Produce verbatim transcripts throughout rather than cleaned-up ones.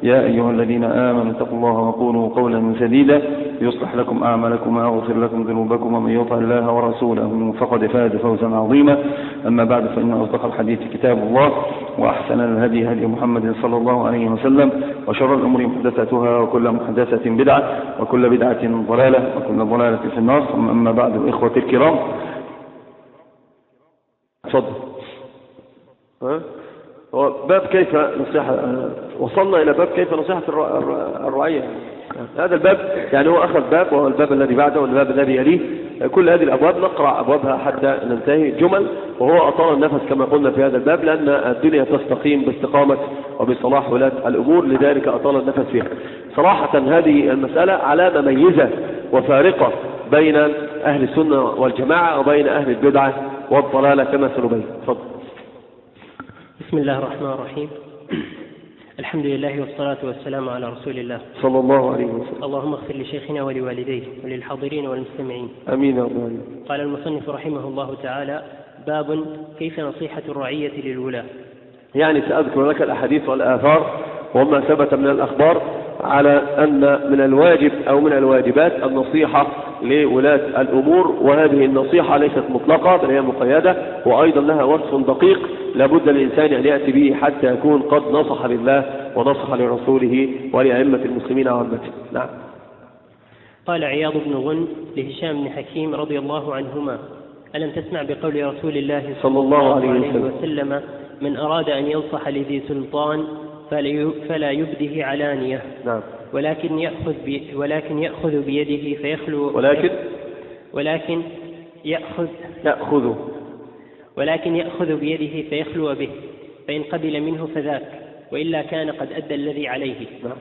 يا أيها الذين آمنوا اتقوا الله وقولوا قولا سديدا يصلح لكم أعمالكم ويغفر لكم ذنوبكم ومن يطع الله ورسوله فقد فاز فوزا عظيما. أما بعد فإن أصدق الحديث كتاب الله وأحسن الهدي هدي محمد صلى الله عليه وسلم وشر الأمور محدثاتها وكل محدثة بدعة وكل بدعة ضلالة وكل ضلالة في النار. ثم أما بعد إخوة الكرام تفضل. باب كيف نصيحة، وصلنا إلى باب كيف نصيحة الرعية. هذا الباب يعني هو أخذ باب وهو الباب الذي بعده والباب الذي يليه. كل هذه الأبواب نقرأ أبوابها حتى ننتهي جمل، وهو أطال النفس كما قلنا في هذا الباب لأن الدنيا تستقيم باستقامة وبصلاح ولاة الأمور، لذلك أطال النفس فيها. صراحة هذه المسألة علامة ميزة وفارقة بين أهل السنة والجماعة وبين أهل البدعة والضلالة كما سنبين. تفضل. بسم الله الرحمن الرحيم. الحمد لله والصلاة والسلام على رسول الله صلى الله عليه وسلم. اللهم اغفر لشيخنا ولوالديه وللحاضرين والمستمعين. أمين يا رب. قال المصنف رحمه الله تعالى: باب كيف نصيحة الرعية للولاة. يعني سأذكر لك الأحاديث والآثار وما ثبت من الأخبار على أن من الواجب أو من الواجبات النصيحة لولاة الأمور، وهذه النصيحة ليست مطلقة بل هي مقيدة، وأيضا لها وصف دقيق لابد الإنسان أن يأتي به حتى يكون قد نصح لله ونصح لرسوله ولأئمة المسلمين وعامته. نعم. قال عياض بن غن لهشام بن حكيم رضي الله عنهما: ألم تسمع بقول رسول الله صلى الله عليه وسلم: من أراد أن ينصح لذي سلطان فلا يبده علانية. نعم. ولكن يأخذ ولكن يأخذ بيده فيخلو ولكن ولكن يأخذ يأخذ ولكن يأخذ بيده فيخلو به، فإن قبل منه فذاك، وإلا كان قد أدى الذي عليه. نعم.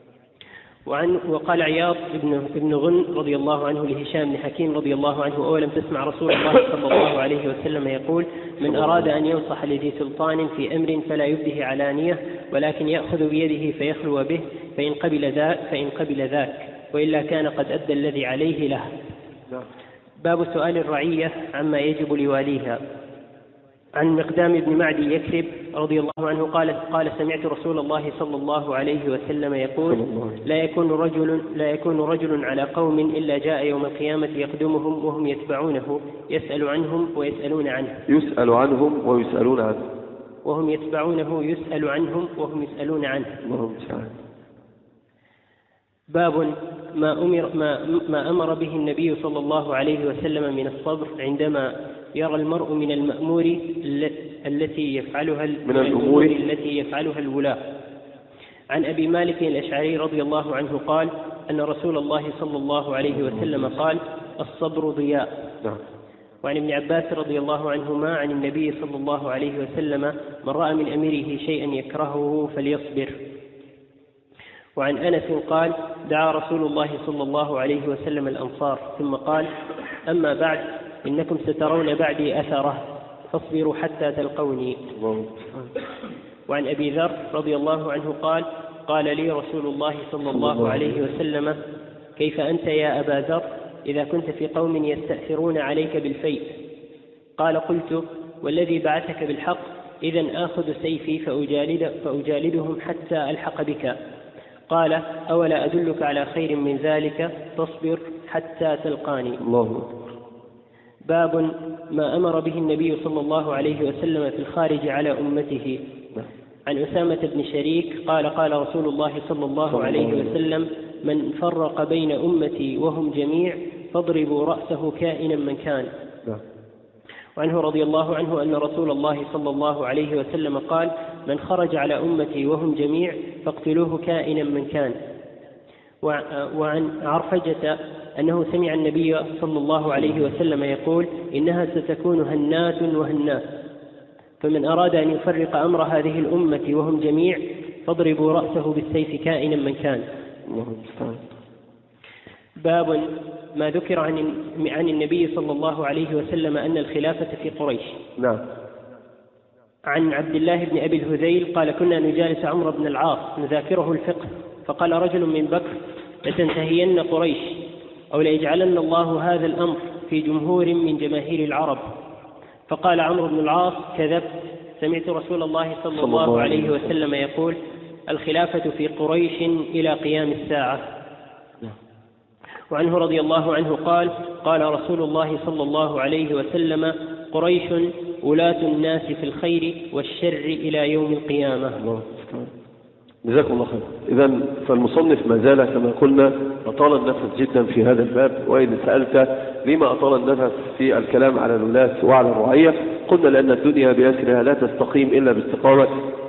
وعن وقال عياض بن ابن غن رضي الله عنه لهشام بن حكيم رضي الله عنه: أولم تسمع رسول الله صلى الله عليه وسلم يقول: من أراد أن ينصح لذي سلطان في أمر فلا يبده علانية، ولكن يأخذ بيده فيخلو به، فإن قبل ذاك فإن قبل ذاك وإلا كان قد أدى الذي عليه له. باب سؤال الرعية عما يجب لواليها. عن مقدام بن معدي يكرب رضي الله عنه قال قال سمعت رسول الله صلى الله عليه وسلم يقول: لا يكون رجل لا يكون رجل على قوم إلا جاء يوم القيامة يقدمهم وهم يتبعونه يسأل عنهم ويسألون عنه يسأل عنهم ويسألون عنه وهم يتبعونه يسأل عنهم وهم يسألون عنه. باب ما أمر ما, ما أمر به النبي صلى الله عليه وسلم من الصبر عندما يرى المرء من المأمور التي يفعلها من الأمور التي يفعلها الولاة. عن أبي مالك الأشعري رضي الله عنه قال: أن رسول الله صلى الله عليه وسلم قال: الصبر ضياء. نعم. وعن ابن عباس رضي الله عنهما عن النبي صلى الله عليه وسلم: من رأى من أميره شيئا يكرهه فليصبر. وعن أنس قال: دعا رسول الله صلى الله عليه وسلم الأنصار ثم قال: أما بعد إنكم سترون بعدي أثره فاصبروا حتى تلقوني. وعن أبي ذر رضي الله عنه قال: قال لي رسول الله صلى الله عليه وسلم: كيف أنت يا أبا ذر إذا كنت في قوم يستأثرون عليك بالفيء؟ قال: قلت: والذي بعثك بالحق إذن آخذ سيفي فأجالد فأجالدهم حتى ألحق بك. قال: أولا أدلك على خير من ذلك؟ تصبر حتى تلقاني. الله. باب ما أمر به النبي صلى الله عليه وسلم في الخارج على أمته. عن أسامة بن شريك قال: قال رسول الله صلى الله عليه وسلم: من فرق بين أمتي وهم جميع فاضربوا رأسه كائنا من كان. وعنه رضي الله عنه أن رسول الله صلى الله عليه وسلم قال: من خرج على أمتي وهم جميع فاقتلوه كائنا من كان. وعن عرفجة أنه سمع النبي صلى الله عليه وسلم يقول: إنها ستكون هنات وهنات، فمن أراد أن يفرق أمر هذه الأمة وهم جميع فاضربوا رأسه بالسيف كائنا من كان. باب ما ذكر عن عن النبي صلى الله عليه وسلم أن الخلافة في قريش. نعم. عن عبد الله بن أبي الهذيل قال: كنا نجالس عمرو بن العاص نذاكره الفقه، فقال رجل من بكر: لتنتهين قريش أو ليجعلن الله هذا الأمر في جمهور من جماهير العرب. فقال عمرو بن العاص: كذبت، سمعت رسول الله صلى الله عليه وسلم يقول: الخلافة في قريش إلى قيام الساعة. وعنه رضي الله عنه قال قال رسول الله صلى الله عليه وسلم قريش ولاة الناس في الخير والشر إلى يوم القيامة. جزاكم الله خير. إذن فالمصنف ما زال كما قلنا أطال النفس جدا في هذا الباب، وإن سألت لما أطال النفس في الكلام على الولاة وعلى الرعية، قلنا لأن الدنيا بأسرها لا تستقيم إلا باستقامة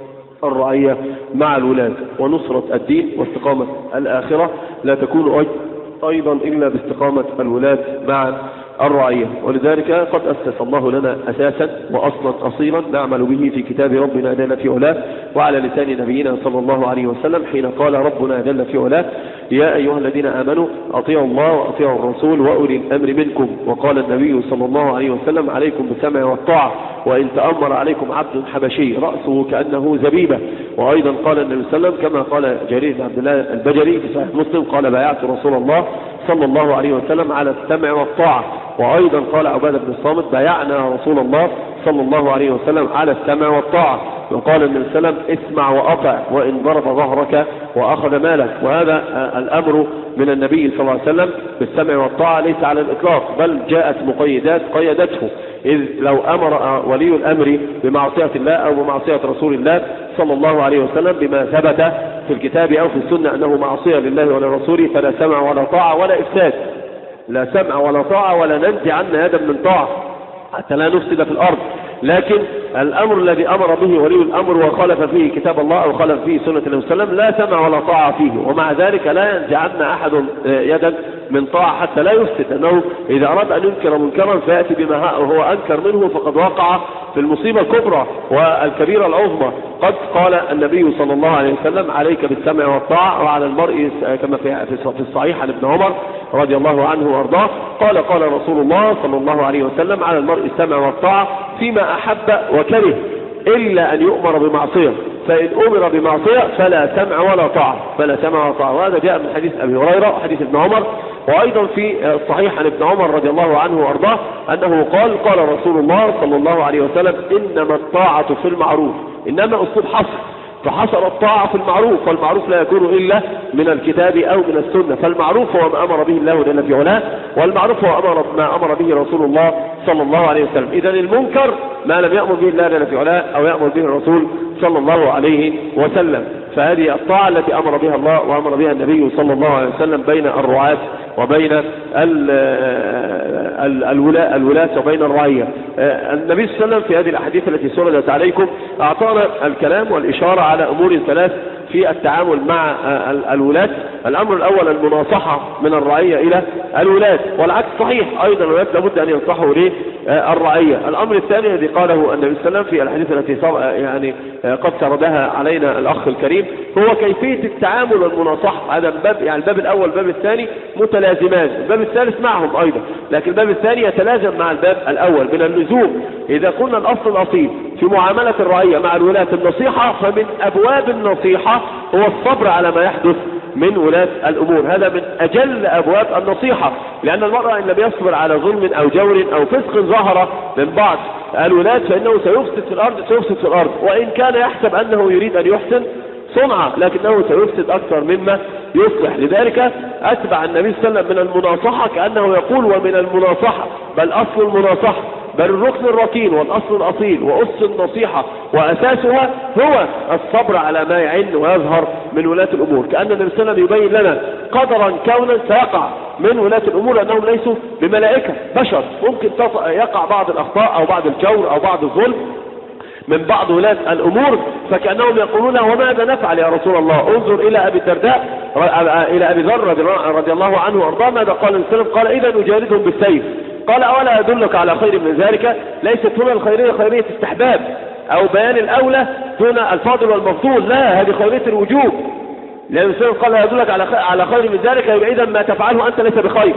الرعية مع الولاة، ونصرة الدين واستقامة الآخرة لا تكون أيضا إلا باستقامة الولاة مع الرعية. ولذلك قد أسس الله لنا أساسا وأصلا أصيلا نعمل به في كتاب ربنا جل في علاه وعلى لسان نبينا صلى الله عليه وسلم، حين قال ربنا جل في علاه يا أيها الذين آمنوا أطيعوا الله وأطيعوا الرسول وأولي الأمر منكم. وقال النبي صلى الله عليه وسلم عليكم بالسمع والطاعة وإن تأمر عليكم عبد حبشي رأسه كأنه زبيبة. وأيضا قال النبي صلى الله عليه وسلم كما قال جرير بن عبد الله البجلي في صحيح مسلم قال بايعت رسول الله صلى الله عليه وسلم على السمع والطاعة. وأيضا قال عبادة بن الصامت بايعنا رسول الله صلى الله عليه وسلم على السمع والطاعة. وقال النبي صلى الله عليه وسلم اسمع وأطع وإن ضرب ظهرك وأخذ مالك. وهذا الأمر من النبي صلى الله عليه وسلم بالسمع والطاعة ليس على الإطلاق، بل جاءت مقيدات قيدته، إذ لو أمر ولي الأمر بمعصية الله أو بمعصية رسول الله صلى الله عليه وسلم بما ثبت في الكتاب أو في السنة أنه معصية لله ولرسوله فلا سمع ولا طاعة ولا إفساد، لا سمع ولا طاعة ولا ننزع عنا يدا من طاعة حتى لا نفسد في الأرض. لكن الأمر الذي أمر به ولي الأمر وخالف فيه كتاب الله أو خالف فيه سنة النبي صلى الله عليه وسلم لا سمع ولا طاعة فيه، ومع ذلك لا ينزع عنا أحد يدا من طاعة حتى لا يفسد، أنه إذا أراد أن ينكر منكرا فيأتي بما هو أنكر منه فقد وقع في المصيبة الكبرى والكبيرة العظمى. قد قال النبي صلى الله عليه وسلم عليك بالسمع والطاعة، وعلى المرء كما في الصحيح عن ابن عمر رضي الله عنه وارضاه قال قال رسول الله صلى الله عليه وسلم على المرء السمع والطاعة فيما أحب وكره إلا أن يؤمر بمعصية، فإن أمر بمعصية فلا سمع ولا طاعة فلا سمع ولا طاعة. وهذا جاء من حديث أبي هريرة وحديث ابن عمر، وأيضا في الصحيح عن ابن عمر رضي الله عنه وارضاه أنه قال قال رسول الله صلى الله عليه وسلم إنما الطاعة في المعروف، إنما أسلوب حصر، فحصر الطاعة في المعروف، والمعروف لا يكون إلا من الكتاب أو من السنة، فالمعروف هو ما أمر به الله جل في علاه، والمعروف هو أمر ما أمر به رسول الله صلى الله عليه وسلم. إذن المنكر ما لم يأمر به الله جل في علاه أو يأمر به الرسول صلى الله عليه وسلم، فهذه الطاعة التي أمر بها الله وأمر بها النبي صلى الله عليه وسلم بين الرعاة وبين الولاة الولاة وبين الرعية. النبي صلى الله عليه وسلم في هذه الأحاديث التي سردت عليكم أعطانا الكلام والإشارة على أمور ثلاث في التعامل مع الولاة. الأمر الأول المناصحة من الرعية إلى الولاة، والعكس صحيح أيضا، الولاة لابد أن ينصحوا للرعية. الأمر الثاني الذي قاله النبي صلى الله عليه وسلم في الحديث التي يعني قد سردها علينا الأخ الكريم هو كيفية التعامل والمناصحة. هذا الباب، يعني الباب الأول والباب الثاني متلازمان، الباب الثالث معهم أيضا، لكن الباب الثاني يتلازم مع الباب الأول من اللزوم. إذا قلنا الأصل الأصيل في معاملة الرعية مع الولاة النصيحة، فمن أبواب النصيحة هو الصبر على ما يحدث من ولاة الأمور، هذا من أجل أبواب النصيحة، لأن المرأة إن لم يصبر على ظلم أو جور أو فسق ظهر من بعض الولاة فإنه سيفسد في الأرض سيفسد في الأرض وإن كان يحسب أنه يريد أن يحسن صنعة، لكنه سيفسد أكثر مما يصلح. لذلك أتبع النبي صلى الله عليه وسلم من المناصحة كأنه يقول ومن المناصحة، بل أصل المناصحة بل الركن الركين والأصل الأصيل وأس النصيحة وأساسها هو الصبر على ما يعن ويظهر من ولاة الأمور. كأن النبي صلى الله عليه وسلم يبين لنا قدرا كونا سيقع من ولاة الأمور أنهم ليسوا بملائكة، بشر، ممكن يقع بعض الأخطاء أو بعض الجور أو بعض الظلم من بعض ولاة الأمور، فكأنهم يقولون وماذا نفعل يا رسول الله؟ انظر إلى أبي الدرداء إلى أبي ذر رضي الله عنه وارضاه، ماذا قال النبي صلى الله عليه وسلم؟ قال إذا نجالدهم بالسيف. قال أولا أدلك على خير من ذلك؟ ليست هنا الخيرية خيرية استحباب أو بيان الأولى دون الفاضل والمفضول، لا، هذه خيرية الوجوب. لأن النبي قال أدلك على على خير من ذلك، يبقى إذا ما تفعله أنت ليس بخير.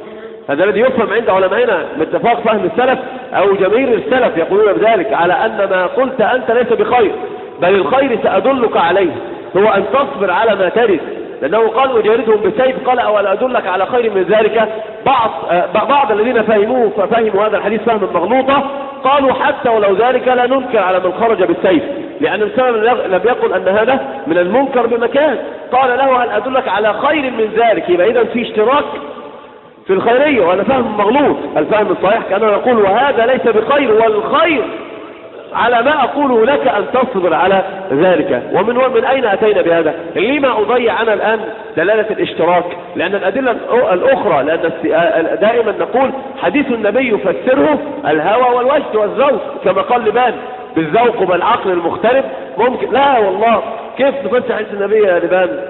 هذا الذي يفهم عند علمائنا باتفاق فهم السلف أو جماهير السلف يقولون بذلك، على أن ما قلت أنت ليس بخير، بل الخير سأدلك عليه هو أن تصبر على ما ترد، لأنه قال وجاردهم بالسيف. قال أولا أدلك على خير من ذلك؟ بعض بعض الذين فهموه ففهموا هذا الحديث فهما مغلوطا قالوا حتى ولو ذلك لا ننكر على من خرج بالسيف، لأن الإنسان لم يقل أن هذا من المنكر بمكان، قال له هل أدلك على خير من ذلك؟ يبقى إذن في اشتراك في الخيرية، وهذا فهم مغلوط. الفهم الصحيح كأنه يقول وهذا ليس بخير، والخير على ما أقوله لك أن تصبر على ذلك. ومن من أين أتينا بهذا؟ لما أضيع أنا الآن دلالة الاشتراك؟ لأن الأدلة الأخرى، لأن دائما نقول حديث النبي يفسره الهوى والوجد والذوق، كما قال لبان بالذوق وبالعقل المختلف ممكن. لا والله، كيف تفسر حديث النبي يا لبان؟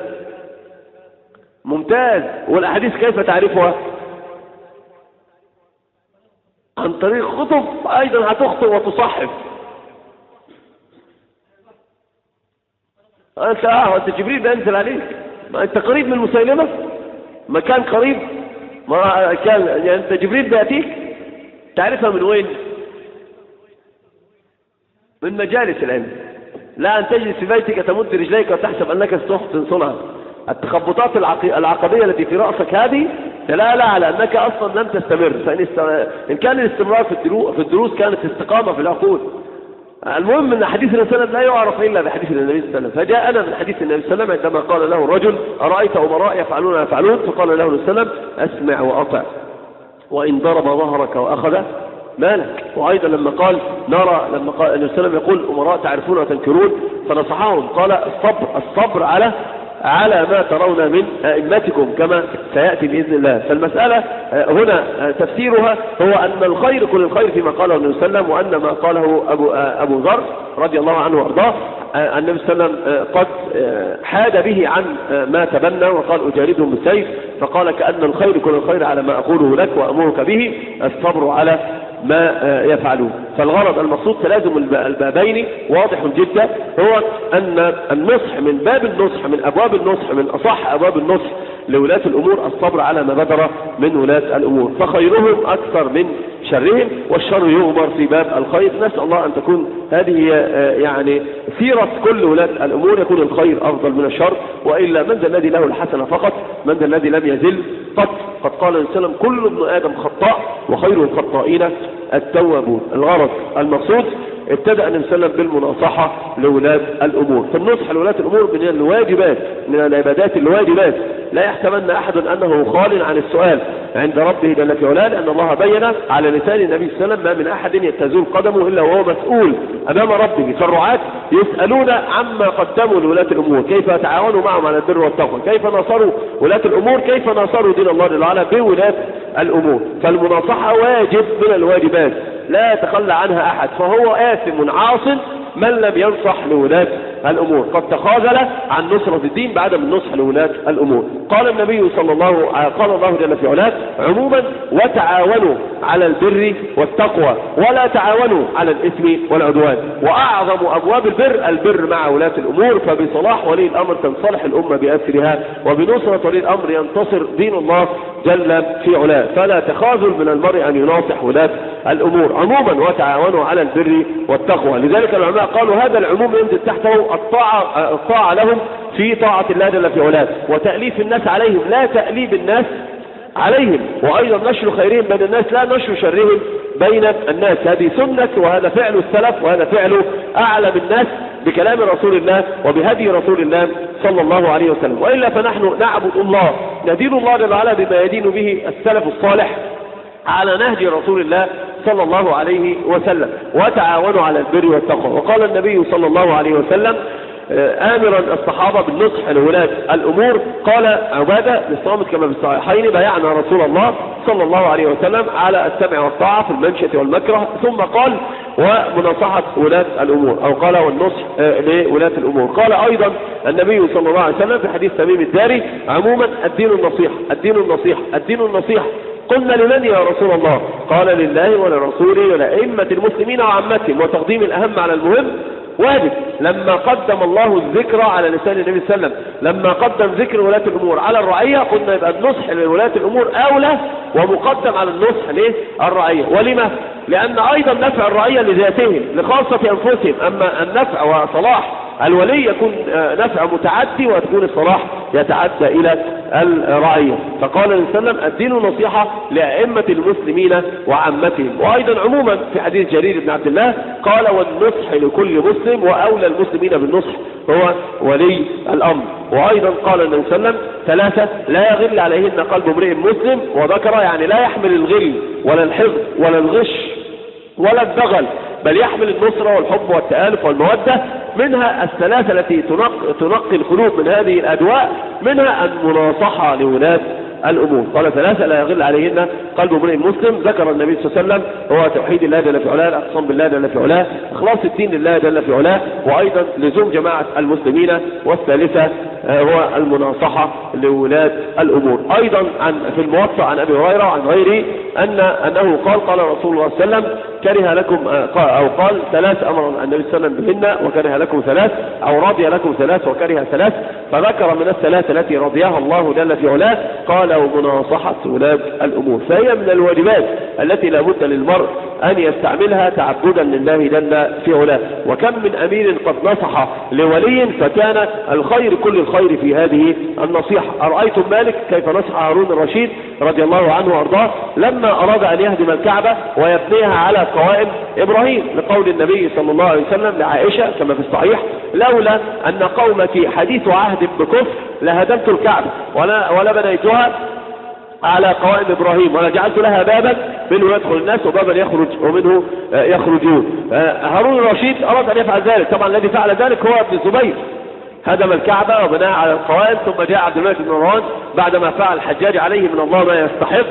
ممتاز. والأحاديث كيف تعرفها؟ عن طريق خطب، أيضا هتخطب وتصحف. أنت آه أنت جبريل بينزل عليك، ما أنت قريب من مسيلمة، ما كان قريب، ما كان يعني أنت جبريل بيأتيك. تعرفها من وين؟ من مجالس العلم. لا أن تجلس في بيتك تمد رجليك وتحسب أنك ستحسن صنعا. التخبطات العقدية التي في رأسك هذه دلالة على أنك أصلا لم تستمر. فإن است... إن كان الاستمرار في الدروس, في الدروس كانت استقامة في العقول. المهم أن حديث النبي صلى الله عليه وسلم لا يعرف إلا بحديث النبي صلى الله عليه وسلم. فجاءنا من حديث النبي صلى الله عليه وسلم عندما قال له الرجل أرأيت أمراء يفعلون يفعلون، فقال له النبي صلى الله عليه وسلم أسمع وأطع، وإن ضرب ظهرك وأخذ مالك. وأيضا لما قال نرى، لما قال النبي صلى الله عليه وسلم يقول أمراء تعرفون وتنكرون، فنصحهم قال الصبر الصبر على على ما ترون من أئمتكم كما سيأتي بإذن الله. فالمسألة هنا تفسيرها هو أن الخير كل الخير فيما قاله النبي صلى الله عليه وسلم، وأن ما قاله أبو, أبو ذر رضي الله عنه وأرضاه النبي صلى الله عليه وسلم قد حاد به عن ما تبنى وقال أجاردهم بالسيف، فقال كأن الخير كل الخير على ما أقوله لك وأمرك به الصبر على ما يفعلون. فالغرض المقصود تلازم البابين واضح جدا، هو أن النصح من باب النصح من أبواب النصح من أصح أبواب النصح لولاة الأمور الصبر على ما بدر من ولاة الأمور، فخيرهم أكثر من شرهم، والشر يغمر في باب الخير. نسأل الله أن تكون هذه يعني سيرة كل ولاة الأمور، يكون الخير أفضل من الشر، وإلا من ذا الذي له الحسنة فقط؟ من ذا الذي لم يزل قط؟ قد قال النبي صلى الله عليه وسلم كل ابن آدم خطاء وخير الخطائين التوابون. الغرض المقصود ابتدأ النبي صلى الله عليه وسلم بالمناصحة لولاة الأمور. فالنصح لولاة الأمور من الواجبات، من العبادات الواجبات. لا يحتمل أحد أنه خال عن السؤال عند ربه جل في علاه، لأن الله بين على لسان النبي صلى الله عليه وسلم ما من أحد يتزول قدمه إلا وهو مسؤول أمام ربه. فالرعاة يسألون عما قدموا لولاة الأمور، كيف تعاونوا معهم على البر والتقوى، كيف ناصروا ولاة الأمور، كيف ناصروا دين الله جل وعلا بولاة الأمور. فالمناصحة واجب من الواجبات لا يتخلى عنها أحد، فهو آثم عاص من لم ينصح لولاة الأمور، قد تخاذل عن نصرة الدين بعدم النصح لولاة الأمور. قال النبي صلى الله قال الله جل في علاه عموما وتعاونوا على البر والتقوى ولا تعاونوا على الإثم والعدوان. وأعظم أبواب البر البر مع ولاة الأمور، فبصلاح ولي الأمر تنصلح الأمة بأسرها، وبنصرة ولي الأمر ينتصر دين الله جل في علاه. فلا تخاذل من المرء أن يناصح ولاة الأمور عموما وتعاونوا على البر والتقوى. لذلك العلماء قالوا هذا العموم ينزل تحته الطاعة, الطاعة لهم في طاعة الله جل في علاه، وتأليف الناس عليهم لا تأليب الناس عليهم، وأيضا نشر خيرهم بين الناس لا نشر شرهم بين الناس. هذه سنة، وهذا فعل السلف، وهذا فعل أعلم الناس بكلام رسول الله وبهدي رسول الله صلى الله عليه وسلم. وإلا فنحن نعبد الله ندين الله جل وعلا بما يدين به السلف الصالح على نهج رسول الله صلى الله عليه وسلم، وتعاونوا على البر والتقوى. وقال النبي صلى الله عليه وسلم آمرا الصحابة بالنصح لولاة الأمور، قال عبادة للصامت كما في الصحيحين بايعنا رسول الله صلى الله عليه وسلم على السمع والطاعة في المنشة والمكره، ثم قال ومناصحة ولاة الأمور، أو قال والنصح لولاة الأمور. قال أيضا النبي صلى الله عليه وسلم في حديث تميم الداري عموما الدين النصيحة الدين النصيحة الدين النصيحة. قلنا لمن يا رسول الله؟ قال لله ولرسوله ولأئمة المسلمين وعامتهم، وتقديم الأهم على المهم واجب. لما قدم الله الذكر على لسان النبي صلى الله عليه وسلم، لما قدم ذكر ولاة الأمور على الرعية، قلنا يبقى النصح لولاة الأمور أولى ومقدم على النصح للرعية. ولما؟ لأن أيضا نفع الرعية لذاتهم لخاصة أنفسهم، أما النفع وصلاح الولي يكون نفع متعدي وتكون الصلاح يتعدى إلى الرعية. فقال النبي صلى الله عليه وسلم الدين نصيحة لأئمة المسلمين وعامتهم. وأيضا عموما في حديث جرير بن عبد الله قال والنصح لكل مسلم وأولى المسلمين بالنصح هو ولي الأمر. وأيضا قال النبي صلى الله عليه وسلم ثلاثة لا يغل عليهن قلب امرئ مسلم وذكر، يعني لا يحمل الغل ولا الحقد ولا الغش ولا الدغل، بل يحمل النصرة والحب والتآلف والمودة. منها الثلاثة التي تنقي القلوب من هذه الأدواء، منها المناصحة لولاة الأمور. قال ثلاثة لا يغل عليهن قلب امرئ مسلم، ذكر النبي صلى الله عليه وسلم هو توحيد الله جل في علاه، الاعتصام بالله جل في علاه، إخلاص الدين لله جل في علاه، وأيضا لزوم جماعة المسلمين. والثالثة هو المناصحة لولاة الأمور. أيضا عن في الموطأ عن أبي هريرة وعن غيره أن أنه قال قال رسول الله صلى الله عليه وسلم كره لكم أو قال ثلاث أمر النبي صلى الله عليه وسلم بهن وكره لكم ثلاث، أو رضي لكم ثلاث وكره ثلاث، فذكر من الثلاث التي رضيها الله جل في علاه قال ومناصحة ولاة الأمور. فهي من الواجبات التي لا بد للمرء أن يستعملها تعبدا لله جل في علاه. وكم من أمير قد نصح لولي فكان الخير كل الخير في هذه النصيحة. أرأيتم مالك كيف نصح هارون الرشيد رضي الله عنه وأرضاه لما أراد أن يهدم الكعبة ويبنيها على قوائم إبراهيم، لقول النبي صلى الله عليه وسلم لعائشة كما في الصحيح لولا أن قومك حديث عهد بكفر لهدمت الكعبة ولا, ولا بنيتها على قوائم إبراهيم ولا جعلت لها بابا منه يدخل الناس وبابا يخرج ومنه يخرجون. هارون الرشيد أراد أن يفعل ذلك، طبعا الذي فعل ذلك هو ابن الزبير، هدم الكعبة وبناها على القوائم، ثم جاء عبد الملك بن مروان بعدما فعل الحجاج عليه من الله ما يستحق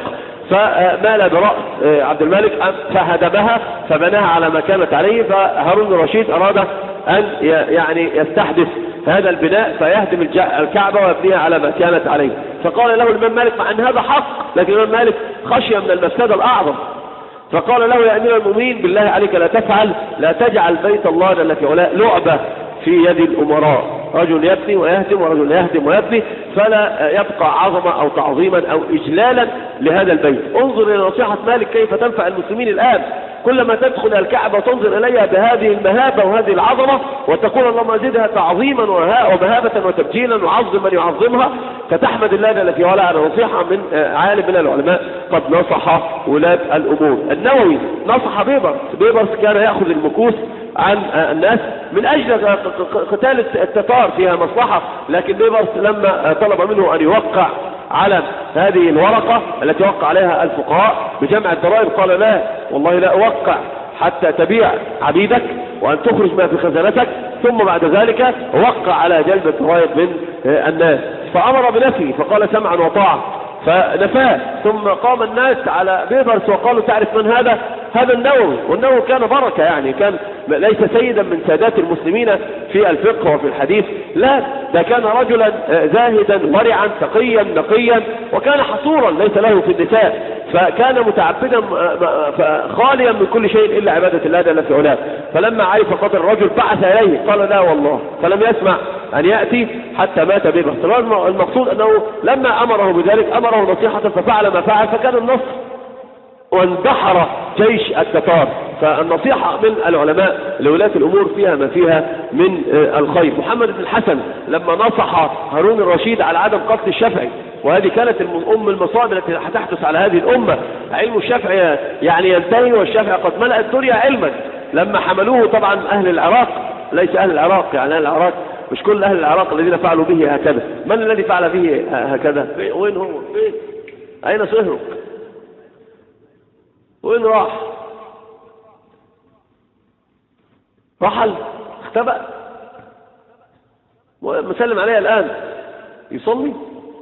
فمال برأس عبد الملك فهدمها فبناها على ما كانت عليه. فهارون الرشيد أراد أن يعني يستحدث هذا البناء فيهدم الكعبة ويبنيها على ما كانت عليه. فقال له الإمام مالك مع أن هذا حق، لكن الإمام مالك خشي من المفسدة الأعظم، فقال له يا أمير المؤمنين بالله عليك لا تفعل، لا تجعل بيت الله جل في علاه لعبة في يد الأمراء، رجل يبني ويهدم ورجل يهدم ويبني، فلا يبقى عظمة أو تعظيما أو إجلالا لهذا البيت. انظر إلى نصيحة مالك كيف تنفع المسلمين الآن، كلما تدخل الكعبة وتنظر إليها بهذه المهابة وهذه العظمة وتقول اللهم زدها تعظيما ومهابة وتبجيلا وعظم من يعظمها، فتحمد الله جل في علاه على نصيحة من عالم من العلماء قد نصح ولاة الأمور. النووي نصح بيبرس، بيبرس كان يأخذ المكوس عن الناس من أجل قتال التتار فيها مصلحة، لكن بيبرس لما طلب منه أن يوقع على هذه الورقة التي وقع عليها الفقهاء بجمع الضرائب قال لا والله لا أوقع حتى تبيع عبيدك وأن تخرج ما في خزانتك ثم بعد ذلك وقع على جلب الضرائب من الناس. فأمر بنفيه فقال سمعا وطاعة فنفاه، ثم قام الناس على بيبرس وقالوا تعرف من هذا؟ هذا النووي. والنووي كان بركة، يعني كان ليس سيدا من سادات المسلمين في الفقه وفي الحديث، لا ده كان رجلا زاهدا ورعا تقيا نقيا، وكان حصورا ليس له في النساء، فكان متعبدا خاليا من كل شيء إلا عبادة الله جل في علاه. فلما عرف قتل الرجل بعث إليه قال لا والله، فلم يسمع أن يأتي حتى مات بيبرس. المقصود أنه لما أمره بذلك أمره نصيحة ففعل ما فعل فكان النصر واندحر جيش التتار. فالنصيحة من العلماء لولاة الأمور فيها ما فيها من الخير. محمد بن الحسن لما نصح هارون الرشيد على عدم قتل الشافعي، وهذه كانت أم المصائب التي هتحدث على هذه الأمة، علم الشافعي يعني ينتهي والشافعي قد ملأ الدنيا علما. لما حملوه طبعا أهل العراق، ليس أهل العراق يعني أهل العراق مش كل أهل العراق الذين فعلوا به هكذا، من الذي فعل به هكذا؟ وين هو؟ فين؟ أين صهرك؟ وين راح؟ رحل؟ اختبأ؟ مسلم عليه الآن يصلي؟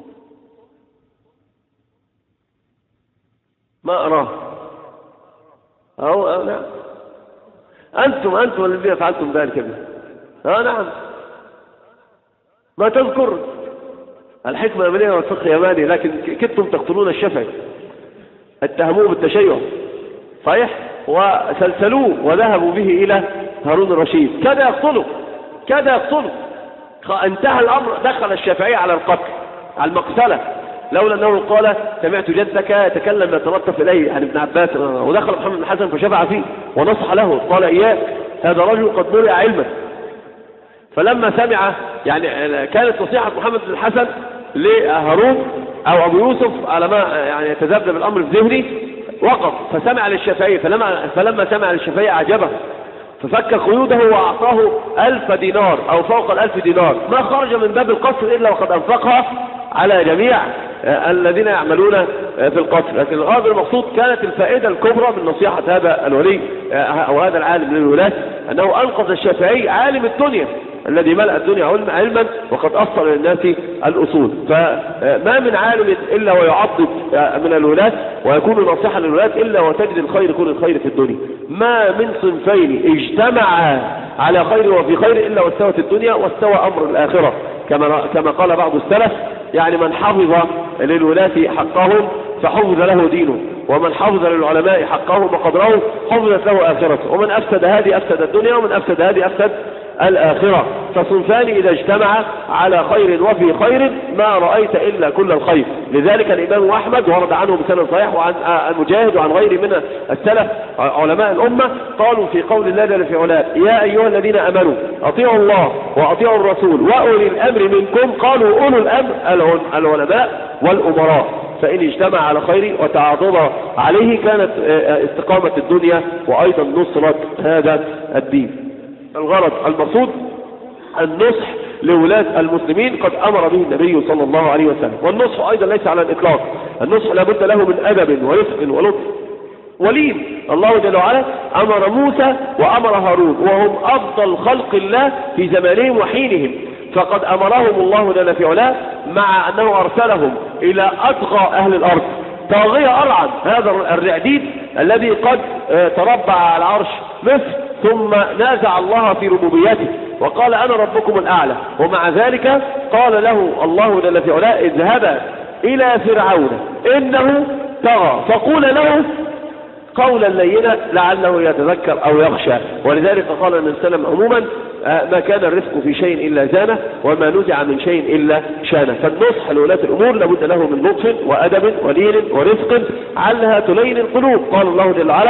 ما أراه. أهو نعم، أنتم أنتم الذين فعلتم ذلك به. ها نعم، ما تذكر الحكمة يمانية والفقه يماني، لكن كنتم تقتلون الشافعي، اتهموه بالتشيع صحيح، وسلسلوه وذهبوا به إلى هارون الرشيد، كاد يقتله كاد يقتله انتهى الأمر، دخل الشافعي على القتل على المقتلة، لولا أنه قال سمعت جدك يتكلم يتلطف إليه عن ابن عباس، ودخل محمد بن الحسن فشفع فيه ونصح له قال إياك هذا رجل قد مرئ علما. فلما سمع يعني كانت نصيحة محمد بن الحسن لهارون أو أبو يوسف على ما يعني يتذبذب الأمر في ذهني، وقف فسمع للشافعي، فلما, فلما سمع للشافعي أعجبه ففك قيوده وأعطاه ألف دينار أو فوق الألف دينار، ما خرج من باب القصر إلا وقد أنفقها على جميع الذين يعملون في القصر. لكن الغرض المقصود كانت الفائدة الكبرى من نصيحة هذا الولي أو هذا العالم للولاة، أنه أنقذ الشافعي عالم الدنيا الذي ملأ الدنيا علما وقد أصل للناس الأصول. فما من عالم إلا ويعضد من الولاة ويكون ناصحا للولاة إلا وتجد الخير كل الخير في الدنيا. ما من صنفين اجتمعا على خير وفي خير إلا واستوت الدنيا واستوى أمر الآخرة، كما كما قال بعض السلف، يعني من حفظ للولاة حقهم فحفظ له دينه، ومن حفظ للعلماء حقهم وقدرهم حفظت له آخرته، ومن أفسد هذه أفسد الدنيا ومن أفسد هذه أفسد الآخرة. فصنفان إذا اجتمع على خير وفي خير ما رأيت إلا كل الخير. لذلك الإمام أحمد ورد عنه بسند صحيح وعن المجاهد وعن غيره من السلف علماء الأمة قالوا في قول الله جل في علاه: يا أيها الذين آمنوا أطيعوا الله وأطيعوا الرسول وأولي الأمر منكم. قالوا أولو الأمر العلماء والأمراء، فإن اجتمع على خير وتعاضد عليه كانت استقامة الدنيا وأيضا نصرة هذا الدين. الغرض المقصود النصح لولاة المسلمين قد أمر به النبي صلى الله عليه وسلم، والنصح أيضا ليس على الإطلاق، النصح لابد له من أدب ورفق ولطف ولين. الله جل وعلا أمر موسى وأمر هارون وهم أفضل خلق الله في زمانهم وحينهم، فقد أمرهم الله جل في علاه مع أنه أرسلهم إلى أطغى أهل الأرض طاغية أرعد، هذا الرعديد الذي قد تربع على عرش مصر ثم نازع الله في ربوبيته وقال أنا ربكم الأعلى، ومع ذلك قال له الله جل في علاه: اذهبا إلى فرعون إنه طغى فقول له قولا لينا لعله يتذكر أو يخشى. ولذلك قال النبي صلى الله عليه وسلم عموما: ما كان الرفق في شيء إلا زانه وما نزع من شيء إلا شانه. فالنصح لولاة الأمور لابد له من لطف وأدب ولين ورفق علها تلين القلوب. قال الله جل وعلا: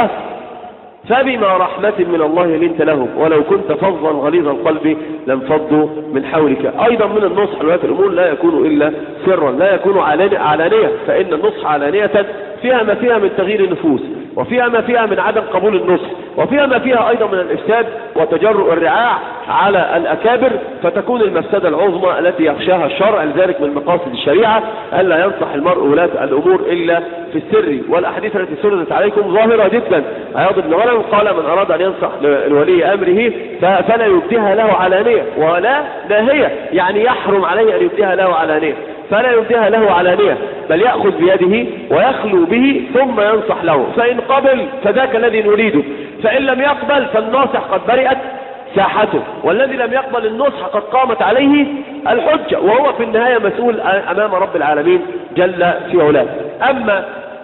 فبما رحمة من الله لنت لهم ولو كنت فظا غليظ القلب لانفضوا من حولك. أيضا من النصح لولاة الأمور لا يكون إلا سرا، لا يكون علانية، فإن النصح علانية فيها ما فيها من تغيير النفوس، وفيها ما فيها من عدم قبول النصح، وفيها ما فيها أيضا من الإفساد وتجرؤ الرعاع على الأكابر، فتكون المفسدة العظمى التي يخشاها الشرع. لذلك من مقاصد الشريعة ألا ينصح المرء ولاة الأمور إلا في السر، والأحاديث التي سردت عليكم ظاهرة جدا. عياض بن غنم قال: من أراد أن ينصح لولي أمره فلا يبديها له علانية، ولا ناهية، يعني يحرم عليه أن يبديها له علانية، فلا يبديها له علانية، بل يأخذ بيده ويخلو به ثم ينصح له، فإن قبل فذاك الذي نريده، فإن لم يقبل فالناصح قد برئت ساحته، والذي لم يقبل النصح قد قامت عليه الحجة، وهو في النهاية مسؤول أمام رب العالمين جل في علاه. أما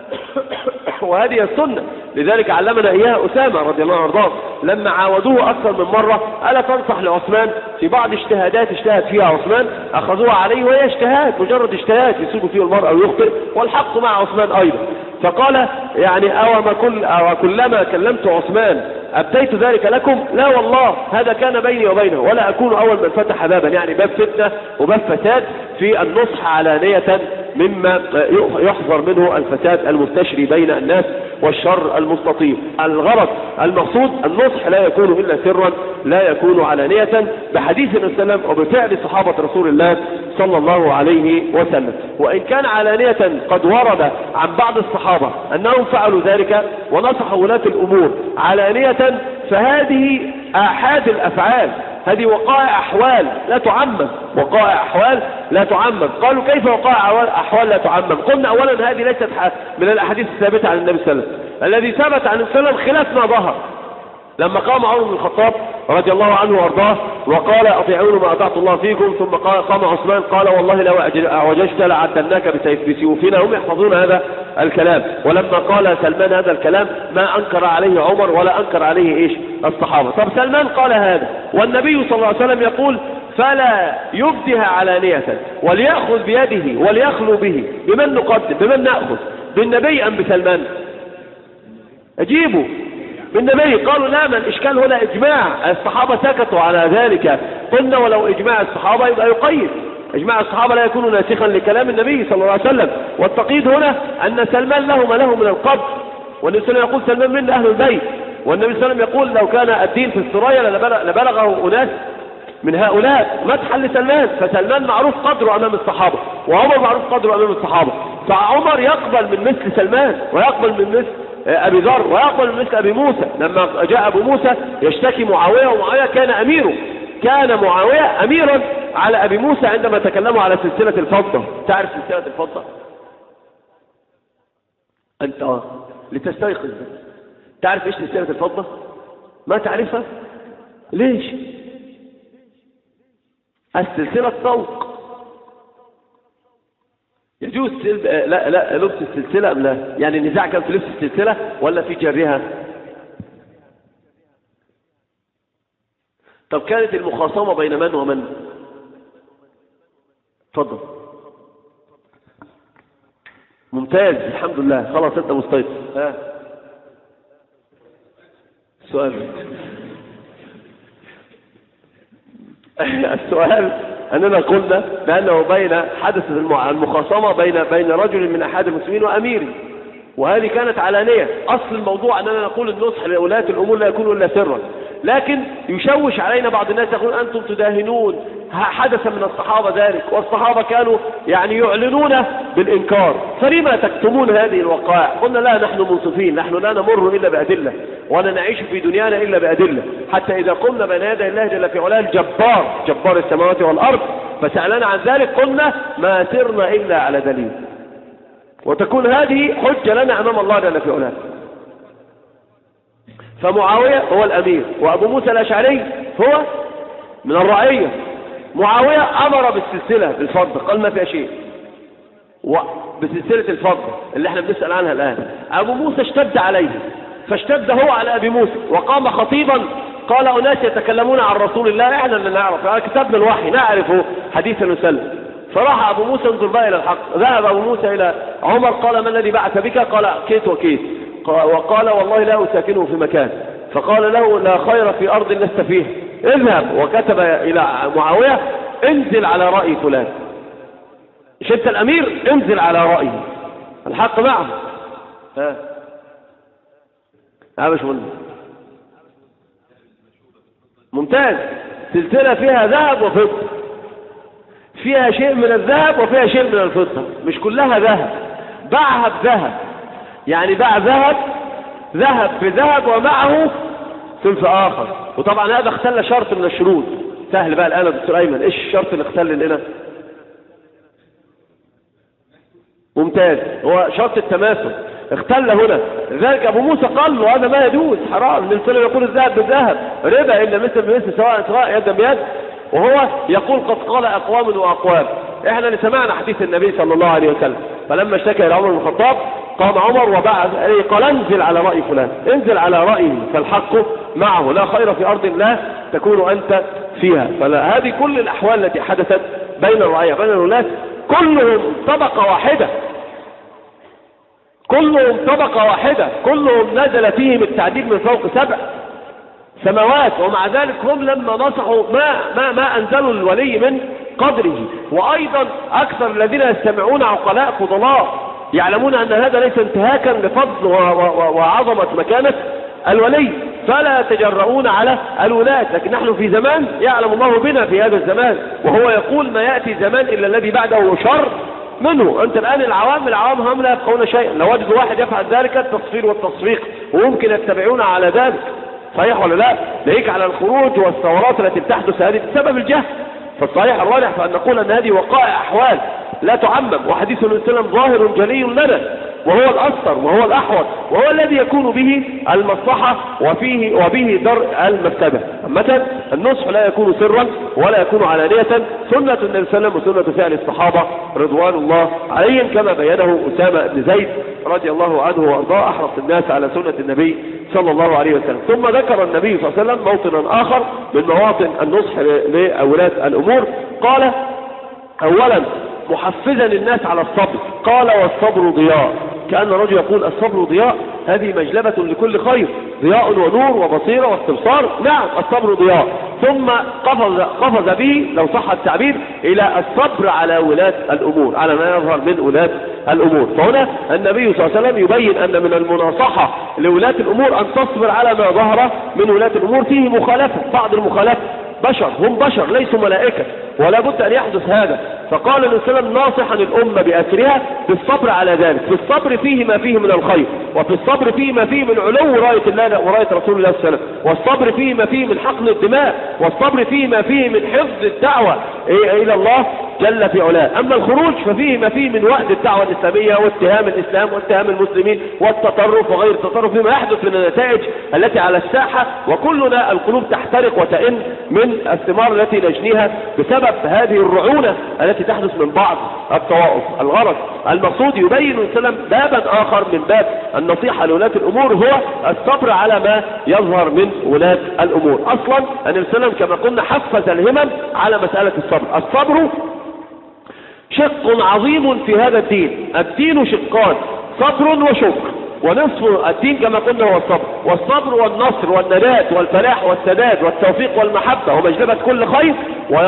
وهذه السنة، لذلك علمنا إياها أسامة رضي الله عنه وارضاه لما عاودوه أكثر من مرة: ألا تنصح لعثمان في بعض اجتهادات اجتهد فيها عثمان، أخذوها عليه وهي اجتهاد، مجرد اجتهاد يصيب فيه المرء أو يخطئ، والحق مع عثمان أيضا. فقال: يعني أو ما كل أو كلما كلمت عثمان أبديت ذلك لكم؟ لا والله، هذا كان بيني وبينه، ولا أكون أول من فتح بابا، يعني باب فتنة وباب فساد في النصح علانية، مما يحذر منه الفساد المستشري بين الناس والشر المستطيل. الغرض المقصود النصح لا يكون إلا سرا، لا يكون علانية، بحديث النبي صلى الله عليه وسلم وبفعل صحابة رسول الله صلى الله عليه وسلم. وإن كان علانية قد ورد عن بعض الصحابة أنهم فعلوا ذلك ونصحوا ولاة الأمور علانية، فهذه آحاد الأفعال، هذه وقائع أحوال لا تعمم، وقائع أحوال لا تعمم. قالوا: كيف وقائع أحوال لا تعمم؟ قلنا أولا هذه ليست من الأحاديث الثابتة عن النبي صلى الله عليه وسلم. الذي ثبت عن النبي صلى الله عليه وسلم خلاف ما ظهر. لما قام عمر بن الخطاب رضي الله عنه وارضاه وقال: أطيعون ما أطعت الله فيكم، ثم قام عثمان قال: والله لو أعوججت لعدلناك بسيوفنا. هم يحفظون هذا الكلام. ولما قال سلمان هذا الكلام ما أنكر عليه عمر ولا أنكر عليه إيش الصحابة. طب سلمان قال هذا والنبي صلى الله عليه وسلم يقول: فلا يبدها علانية وليأخذ بيده وليخلو به. بمن نقدم؟ بمن نأخذ؟ بالنبي أم بسلمان؟ أجيبوا. بالنبي. قالوا لا، ما الإشكال هنا إجماع الصحابة سكتوا على ذلك. قلنا ولو إجماع الصحابة يبقى يقيد، إجماع الصحابة لا يكون ناسخا لكلام النبي صلى الله عليه وسلم. والتقييد هنا أن سلمان له ما له من القدر، والنبي صلى الله عليه وسلم يقول سلمان من أهل البيت، والنبي صلى الله عليه وسلم يقول لو كان الدين في السرايا لبلغه أناس من هؤلاء مدحا لسلمان. فسلمان معروف قدره أمام الصحابة، وعمر معروف قدره أمام الصحابة. فعمر يقبل من مثل سلمان، ويقبل من مثل أبي ذر، ويقبل من مثل أبي موسى. لما جاء أبو موسى يشتكي معاوية، ومعاوية كان أميره، كان معاوية أميرا على أبي موسى عندما تكلموا على سلسلة الفضة. تعرف سلسلة الفضة؟ أنت آه لتستيقظ. تعرف إيش سلسلة الفضة؟ ما تعرفها؟ ليش؟ السلسلة الطوق. يجوز لا لا لبس السلسلة أم لا؟ يعني النزاع كان في لبس السلسلة ولا في جرها؟ طب كانت المخاصمة بين من ومن؟ تفضل. ممتاز، الحمد لله، خلاص انت مستيقظ. ها سؤال. السؤال أننا قلنا بأنه بين حدث المخاصمة بين بين رجل من أحد المسلمين وأميره، وهذه كانت علانية. أصل الموضوع أننا نقول النصح لولاة الأمور لا يكون إلا سرا، لكن يشوش علينا بعض الناس يقول أنتم تداهنون، حدث من الصحابة ذلك، والصحابة كانوا يعني يعلنون بالإنكار، فلما تكتمون هذه الوقائع؟ قلنا لا، نحن منصفين، نحن لا نمر إلا بأدلة، ولا نعيش في دنيانا إلا بأدلة، حتى إذا قمنا بين يدي الله جل في علاه الجبار، جبار السماوات والأرض، فسألنا عن ذلك قلنا ما سرنا إلا على دليل، وتكون هذه حجة لنا أمام الله جل في علاه. فمعاوية هو الأمير، وأبو موسى الأشعري هو من الرعية. معاوية أمر بالسلسلة بالفضة، قال ما فيها شيء، بسلسلة الفضة اللي احنا بنسأل عنها الآن. أبو موسى اشتد عليه، فاشتد هو على أبي موسى، وقام خطيبا قال أناس يتكلمون عن رسول الله، احنا اللي نعرف، كتبنا الوحي نعرفه حديثا نسلم. فراح أبو موسى انظر بقى إلى الحق. ذهب أبو موسى إلى عمر قال ما الذي بعث بك؟ قال كيت وكيت، وقال والله لا أساكنه في مكان. فقال له لا خير في أرض لست فيها، اذهب. وكتب إلى معاوية انزل على رأي فلان، شفت الأمير انزل على رأيه، الحق معه. ها ها مش مهم. ممتاز. سلسلة فيها ذهب وفضة، فيها شيء من الذهب وفيها شيء من الفضة، مش كلها ذهب. باعها بذهب، يعني باع ذهب ذهب بذهب ومعه ثلث آخر. وطبعا هذا اختل شرط من الشروط. سهل بقى الآن يا دكتور أيمن، إيش الشرط اللي اختل لنا؟ ممتاز، هو شرط التماثل اختل هنا. لذلك أبو موسى قال له هذا ما يجوز، حرام. من سنة يقول الذهب بالذهب ربا إلا مثل بمثل سواء سواء يدا بيد، وهو يقول قد قال أقوام وأقوام. احنا اللي سمعنا حديث النبي صلى الله عليه وسلم. فلما اشتكى إلى عمر بن الخطاب قام عمر وبعث عليه قال انزل على رأي فلان، انزل على رأيه فالحق معه، لا خير في أرض لا تكون أنت فيها. فهذه كل الأحوال التي حدثت بين الرعية بين الولاة كلهم طبقة واحدة، كلهم طبقة واحدة، كلهم نزل فيهم التعذيب من فوق سبع سماوات، ومع ذلك هم لما نصحوا ما ما ما أنزلوا الولي من قدره. وأيضا أكثر الذين يستمعون عقلاء فضلاء يعلمون أن هذا ليس انتهاكا لفضل وعظمة مكانة الولي، فلا يتجرؤون على الولاة. لكن نحن في زمان يعلم الله بنا في هذا الزمان، وهو يقول ما يأتي زمان إلا الذي بعده شر منه. أنت الآن العوام العوام هم لا يفقهون شيئا، لو وجدوا واحد يفعل ذلك التصفير والتصفيق وممكن يتبعون على ذلك، صحيح ولا لا؟ ليك على الخروج والثورات التي بتحدث هذه بسبب الجهل. فالصحيح الراجح فأن نقول أن هذه وقائع أحوال لا تعمم، وحديث النبي صلى الله عليه وسلم ظاهر جلي لنا، وهو الأصغر وهو الأحوط وهو الذي يكون به المصلحة وفيه وبه درء المفسدة. مثلا النصح لا يكون سرا ولا يكون علانية، سنة النبي صلى الله عليه وسلم وسنة فعل الصحابة رضوان الله عليهم، كما بينه أسامة بن زيد رضي الله عنه وأرضاه أحرص الناس على سنة النبي صلى الله عليه وسلم. ثم ذكر النبي صلى الله عليه وسلم موطنا آخر من مواطن النصح لولاة الأمور، قال أولا محفزا الناس على الصبر، قال والصبر ضياء. كأن الرجل يقول الصبر ضياء، هذه مجلبة لكل خير، ضياء ونور وبصيرة واستبصار. نعم الصبر ضياء. ثم قفز, قفز به لو صح التعبير إلى الصبر على ولاة الأمور، على ما يظهر من ولاة الأمور. فهنا النبي صلى الله عليه وسلم يبين أن من المناصحة لولاة الأمور أن تصبر على ما ظهر من ولاة الأمور فيه مخالفة، بعض المخالفة، بشر، هم بشر ليسوا ملائكة، ولا بد أن يحدث هذا. فقال النبي صلى الله عليه وسلم ناصحا الأمة بأسرها بالصبر على ذلك. في الصبر فيه ما فيه من الخير، وفي الصبر فيه ما فيه من علو راية الله وراية رسول الله صلى الله عليه وسلم، والصبر فيه ما فيه من حقن الدماء، والصبر فيه ما فيه من حفظ الدعوة إلى الله جل في علاه. أما الخروج ففيه ما فيه من وحد الدعوة الإسلامية واتهام الإسلام واتهام المسلمين والتطرف وغير التطرف فيما يحدث من النتائج التي على الساحة، وكلنا القلوب تحترق وتئن من الثمار التي نجنيها بسبب هذه الرعونة التي تحدث من بعض الطوائف. الغرض المقصود يبين السلام بابا آخر من باب النصيحة لولاة الأمور هو الصبر على ما يظهر من ولاة الأمور. أصلا أن السلام كما قلنا حفز الهمم على مسألة الصبر. الصبر شق عظيم في هذا الدين، الدين شقان، صبر وشكر، ونصف الدين كما قلنا هو الصبر، والصبر والنصر والنجاة والفلاح والسداد والتوفيق والمحبة ومجلبة كل خير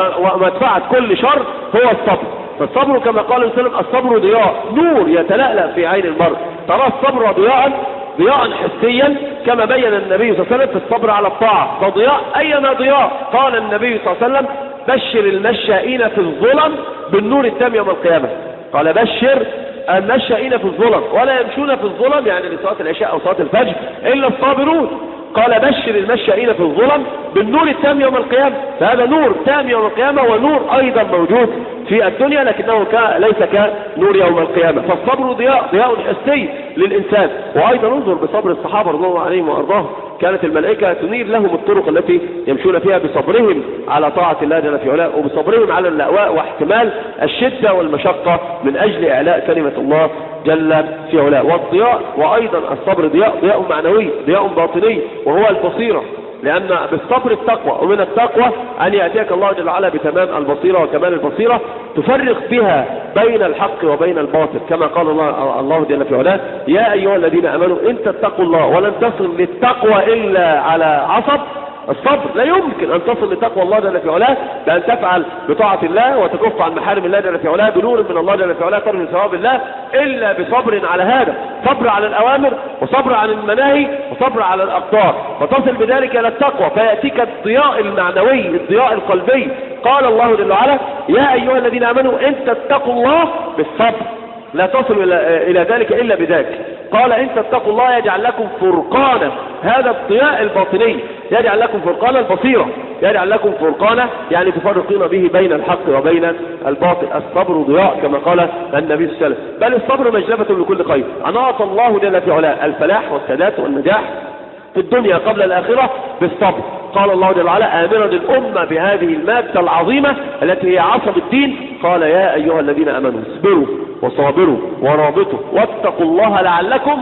ومدفعة كل شر هو الصبر. فالصبر كما قال السلام الصبر ضياء، نور يتلألأ في عين المرء. ترى الصبر ضياء، ضياء حسيا كما بين النبي صلى الله عليه وسلم في الصبر على الطاعة. فضياء أيما ضياء؟ قال النبي صلى الله عليه وسلم بشر المشائين في الظلم بالنور التام يوم القيامة. قال بشر المشائين في الظلم، ولا يمشون في الظلم يعني لصلاة العشاء أو صلاة الفجر إلا الصابرون. قال بشر المشائين في الظلم بالنور التام يوم القيامة. فهذا نور تام يوم القيامة، ونور أيضا موجود في الدنيا لكنه ليس كنور يوم القيامة. فالصبر ضياء، ضياء حسي للإنسان. وأيضا انظر بصبر الصحابة رضي الله عليهم وأرضاهم، كانت الملائكة تنير لهم الطرق التي يمشون فيها بصبرهم على طاعة الله جل في علاه، وبصبرهم على اللأواء واحتمال الشدة والمشقة من أجل إعلاء كلمة الله جل في علاه. والضياء وأيضا الصبر ضياء، ضياء معنوي، ضياء باطني، وهو البصيرة، لأن بالصبر التقوى، ومن التقوى أن يأتيك الله جل وعلا بتمام البصيرة وكمال البصيرة تفرق بها بين الحق وبين الباطل، كما قال الله, الله جل في علاه يا أيها الذين آمنوا إن تتقوا الله ولن تصل للتقوى إلا على عصب الصبر. لا يمكن أن تصل لتقوى الله جل في علاه بأن تفعل بطاعة الله وتكف عن محارم الله جل في علاه بنور من الله جل في علاه ترجو ثواب الله إلا بصبر على هذا، صبر على الأوامر وصبر على المناهي وصبر على الأقدار، فتصل بذلك إلى التقوى فيأتيك الضياء المعنوي، الضياء القلبي. قال الله جل وعلا يا أيها الذين آمنوا إن تتقوا الله بالصبر، لا تصل إلى ذلك إلا بذلك. قال إن تتقوا الله يجعل لكم فرقانا، هذا الضياء الباطني، يجعل لكم فرقانا البصيرة، يجعل لكم فرقانا يعني تفرقون به بين الحق وبين الباطل. الصبر ضياء كما قال النبي صلى الله عليه وسلم، بل الصبر مجلبة لكل خير. أناط الله جل في علاه الفلاح والسداد والنجاح في الدنيا قبل الآخرة بالصبر. قال الله جل وعلا آمرا الأمة بهذه المادة العظيمة التي هي عصب الدين، قال يا أيها الذين آمنوا اصبروا وصابروا ورابطوا واتقوا الله لعلكم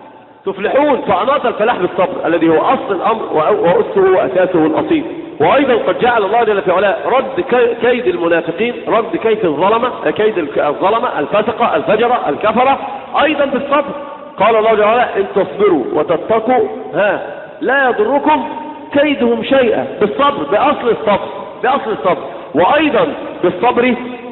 تفلحون. فأناط الفلاح بالصبر الذي هو أصل الأمر وأسه وأساسه الأصيل. وأيضا قد جعل الله جل في علاه رد كيد المنافقين، رد كيد الظلمة، كيد الظلمة الفسقة الفجرة الكفرة أيضا بالصبر. قال الله جل وعلا إن تصبروا وتتقوا ها لا يضركم كيدهم شيئا، بالصبر، بأصل الصبر، بأصل الصبر. وأيضا بالصبر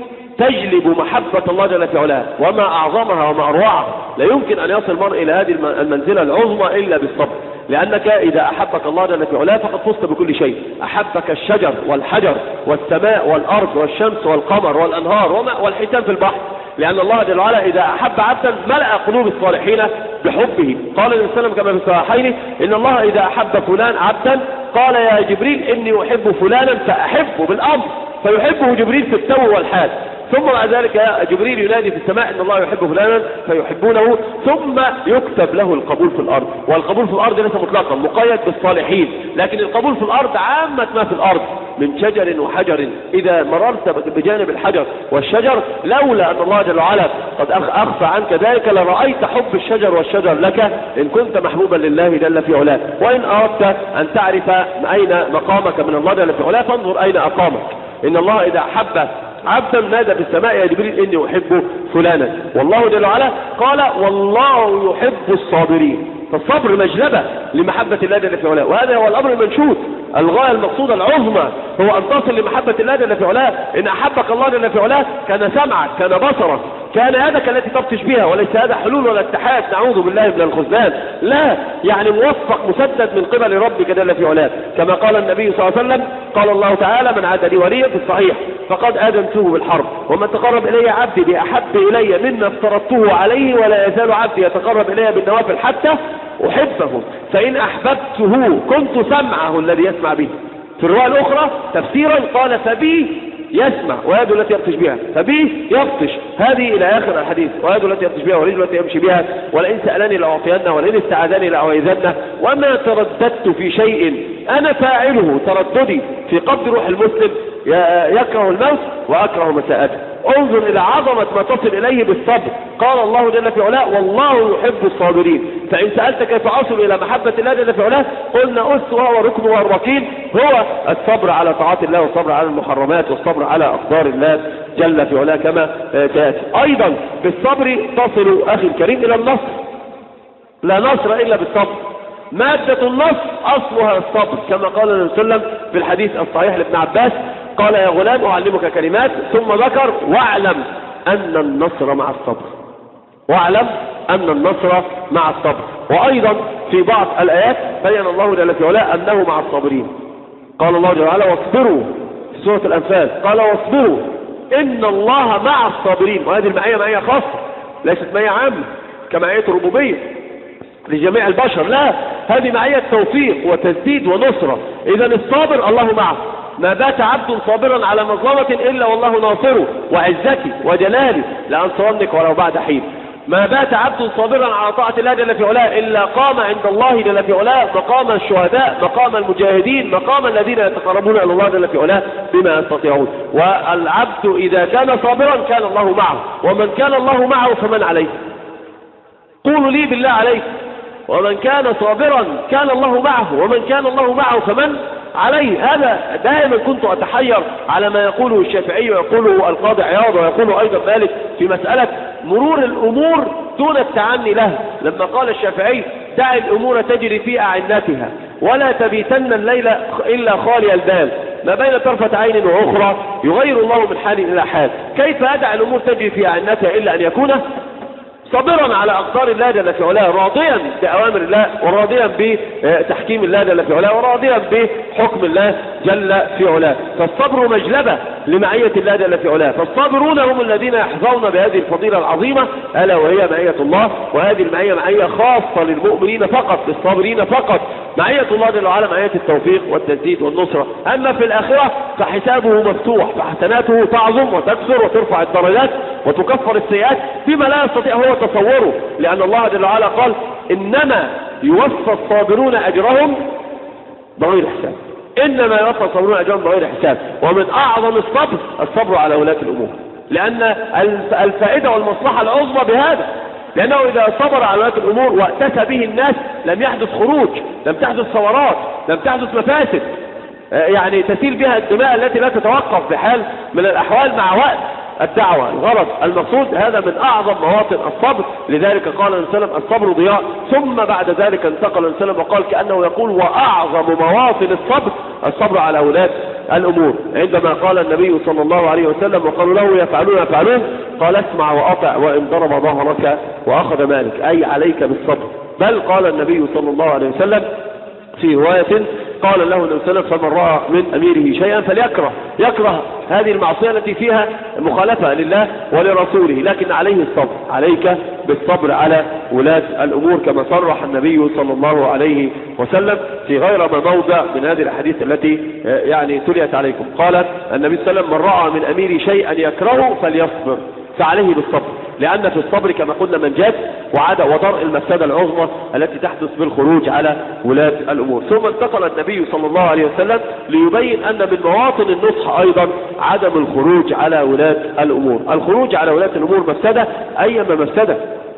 تجلب محبة الله جل في علاه، وما أعظمها وما أروعها. لا يمكن أن يصل المرء إلى هذه المنزلة العظمى إلا بالصبر، لأنك إذا أحبك الله جل في علاه فقد فزت بكل شيء. أحبك الشجر والحجر والسماء والأرض والشمس والقمر والأنهار والحيتان في البحر، لأن الله جل وعلا إذا أحب عبدا ملأ قلوب الصالحين بحبه. قال النبي صلى الله عليه وسلم كما في الصحيحين إن الله إذا أحب فلان عبدا قال يا جبريل إني أحب فلانا فأحبه بالأمر، فيحبه جبريل في التو والحال. ثم بعد ذلك جبريل ينادي في السماء ان الله يحب فلانا فيحبونه، ثم يكتب له القبول في الارض. والقبول في الارض ليس مطلقا مقيد بالصالحين، لكن القبول في الارض عامة ما في الارض من شجر وحجر. اذا مررت بجانب الحجر والشجر لولا ان الله جل وعلا قد اخفى عنك ذلك لرأيت حب الشجر والشجر لك ان كنت محبوبا لله جل في علاه. وان اردت ان تعرف اين مقامك من الله جل في علاه فانظر اين اقامك. ان الله اذا احب عبدا نادى في السماء يا جبريل اني احب فلانا، والله جل وعلا قال والله يحب الصابرين. فالصبر مجلبة لمحبة الله جل في علاه، وهذا هو الأمر المنشود. الغاية المقصودة العظمى هو أن تصل لمحبة الله جل في علاه. إن أحبك الله جل في علاه كان سمعك، كان بصرك، كان يدك التي تبطش بها، وليس هذا حلول ولا اتحاد نعوذ بالله من الخذلان، لا، يعني موفق مسدد من قبل ربك جل في علاه، كما قال النبي صلى الله عليه وسلم قال الله تعالى من عاد لي وليا في الصحيح فقد آذنته بالحرب، ومن تقرب إلي عبدي بأحب إلي مما افترضته عليه، ولا يزال عبدي يتقرب إلي بالنوافل حتى أحبه، فإن أحببته كنت سمعه الذي يسمع به. في الرواية الأخرى تفسيرا قال فبي يسمع ويده التي يبطش بها، فبي يبطش، هذه إلى آخر الحديث، ويده التي يبطش بها ورجله التي يمشي بها، ولئن سألني لأعطينه ولئن استعاذني لأعوذنه، وما ترددت في شيء أنا فاعله، ترددي في قبض روح المسلم يكره الموت وأكره مساءته. انظر إلى عظمة ما تصل إليه بالصبر. قال الله جل في علاه والله يحب الصابرين. فإن سألت كيف أصل إلى محبة الله جل في علاه قلنا أسوة وركن والركين هو الصبر على طاعات الله، والصبر على المحرمات، والصبر على أقدار الله جل في علاه كما تأتي. أيضا بالصبر تصل أخي الكريم إلى النصر، لا نصر إلا بالصبر. مادة النصر أصلها الصبر، كما قال النبي صلى الله عليه وسلم في الحديث الصحيح لابن عباس قال يا غلام أعلمك كلمات، ثم ذكر واعلم أن النصر مع الصبر، واعلم أن النصر مع الصبر. وأيضا في بعض الآيات بين الله جل في علاه أنه مع الصابرين. قال الله جل وعلا واصبروا في سورة الأنفال، قال واصبروا إن الله مع الصابرين. وهذه المعية معية خاصة، ليست معية عامة كمعية الربوبية لجميع البشر، لا، هذه معية توفيق وتسديد ونصرة. إذا الصابر الله معه. ما بات عبد صابرا على مظلمة إلا والله ناصره، وعزتي وجلالي لأنصرنك ولو بعد حين. ما بات عبد صابرا على طاعة الله جل في علاه إلا قام عند الله جل في علاه مقام الشهداء، مقام المجاهدين، مقام الذين يتقربون إلى الله جل في علاه بما يستطيعون. والعبد إذا كان صابرا كان الله معه، ومن كان الله معه فمن عليه؟ قولوا لي بالله عليك. ومن كان صابرا كان الله معه، ومن كان الله معه فمن عليه. هذا دائما كنت أتحير على ما يقوله الشافعي ويقوله القاضي عياض ويقوله أيضا مالك في مسألة مرور الأمور دون التعني لها. لما قال الشافعي دع الأمور تجري في أعنتها ولا تبيتن الليل إلا خالي البال، ما بين طرفة عين وأخرى يغير الله من حال إلى حال. كيف أدع الأمور تجري في أعنتها إلا أن يكون صابرا على أقدار الله جل في علاه، راضيا بأوامر الله، وراضيا بتحكيم الله جل في علاه، وراضيا بحكم الله جل في علاه. فالصبر مجلبة لمعية الله جل في علاه. فالصابرون هم الذين يحظون بهذه الفضيلة العظيمة ألا وهي معية الله. وهذه المعية معية خاصة للمؤمنين فقط، للصابرين فقط. معية الله جل وعلا معية التوفيق والتسديد والنصرة. أما في الآخرة فحسابه مفتوح، فحسناته تعظم وتكثر وترفع الدرجات وتكفر السيئات بما لا يستطيع هو تصوره، لأن الله جل وعلا قال إنما يوفى الصابرون أجرهم بغير حساب. إنما يوفى الصابرون أجرهم بغير حساب. ومن أعظم الصبر الصبر على ولاة الأمور، لأن الفائدة والمصلحة العظمى بهذا، لأنه إذا صبر على ولاة الأمور واتسى به الناس لم يحدث خروج، لم تحدث ثورات، لم تحدث مفاسد يعني تسيل بها الدماء التي لا تتوقف بحال من الأحوال مع وقت الدعوة. الغرض المقصود هذا من أعظم مواطن الصبر. لذلك قال النبي صلى الله عليه وسلم الصبر ضياء، ثم بعد ذلك انتقل النبي صلى الله عليه وسلم وقال كأنه يقول وأعظم مواطن الصبر الصبر على ولاة الأمور. عندما قال النبي صلى الله عليه وسلم وقالوا له يفعلون يفعلون قال اسمع وأطع وإن ضرب ظهرك وأخذ مالك، أي عليك بالصبر. بل قال النبي صلى الله عليه وسلم في رواية قال له النبي صلى الله عليه وسلم فمن رأى من أميره شيئا فليكره، يكره هذه المعصية التي فيها مخالفة لله ولرسوله، لكن عليه الصبر، عليك بالصبر على ولاة الأمور، كما صرح النبي صلى الله عليه وسلم في غير ما موضع من هذه الأحاديث التي يعني تليت عليكم. قال النبي صلى الله عليه وسلم من رأى من أميره شيئا يكرهه فليصبر، فعليه بالصبر، لأن في الصبر كما قلنا منجاة وعدم وضرء المفسدة العظمى التي تحدث بالخروج على ولاة الأمور. ثم انتقل النبي صلى الله عليه وسلم ليبين أن من مواطن النصح أيضا عدم الخروج على ولاة الأمور. الخروج على ولاة الأمور مفسدة، أيما مفسدة،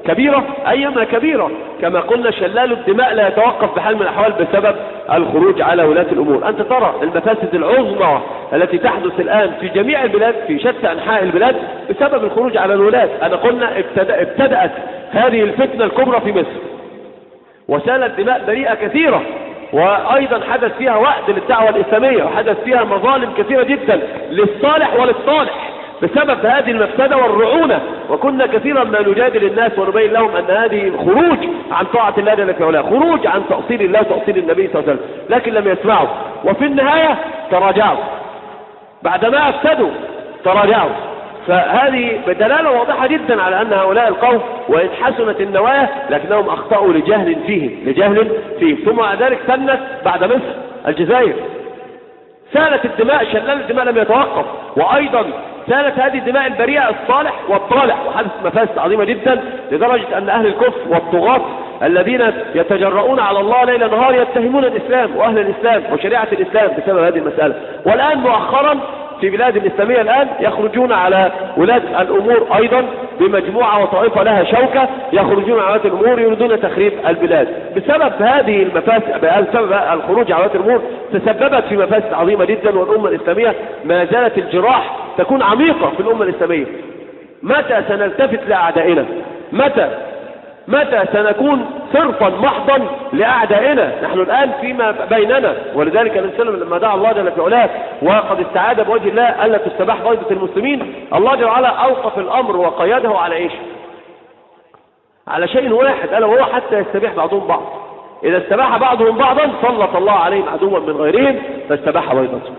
كبيرة أيما كبيرة. كما قلنا شلال الدماء لا يتوقف بحال من الأحوال بسبب الخروج على ولاة الأمور. أنت ترى المفاسد العظمى التي تحدث الآن في جميع البلاد في شتى أنحاء البلاد بسبب الخروج على الولاة. أنا قلنا ابتدأ ابتدأت هذه الفتنة الكبرى في مصر وسالت دماء بريئة كثيرة، وأيضا حدث فيها وعد للدعوة الإسلامية، وحدث فيها مظالم كثيرة جدا للصالح وللصالح بسبب هذه المفسدة والرعونة. وكنا كثيرا ما نجادل الناس ونبين لهم أن هذه خروج عن طاعة الله جل وعلا، خروج عن تأصيل الله وتأصيل النبي صلى الله عليه وسلم، لكن لم يسمعوا، وفي النهاية تراجعوا بعدما أفسدوا تراجعوا. فهذه بدلالة واضحة جدا على أن هؤلاء القوم وإن حسنت النوايا لكنهم أخطأوا لجهل فيهم لجهل فيهم. ثم ذلك سنت بعد مصر الجزائر، سالت الدماء، شلال الدماء لم يتوقف، وأيضا سالت هذه الدماء البريئة الصالح والطالح، وحدث مفاسد عظيمة جدا لدرجة أن أهل الكفر والطغاة الذين يتجرؤون على الله ليل نهار يتهمون الإسلام وأهل الإسلام وشريعة الإسلام بسبب هذه المسألة. والآن مؤخرا في بلاد الإسلامية الآن يخرجون على ولاة الأمور أيضا بمجموعة وطائفة لها شوكة، يخرجون على ولاة الأمور يريدون تخريب البلاد بسبب هذه المفاسد. بسبب الخروج على ولاة الأمور تسببت في مفاسد عظيمة جدا، والأمة الإسلامية ما زالت الجراح تكون عميقة في الأمة الإسلامية. متى سنلتفت لأعدائنا؟ متى متى سنكون صرفا محضا لأعدائنا؟ نحن الآن فيما بيننا، ولذلك النبي صلى الله عليه وسلم لما دعا الله جل وعلا وقد استعاد بوجه الله ألا تستباح بيضة المسلمين، الله جل وعلا أوقف الأمر وقيده على إيش؟ على شيء واحد، ألا وهو حتى يستبيح بعضهم بعض. إذا استباح بعضهم بعضا سلط الله عليهم عدوا من غيرهم فاستباح بيضته.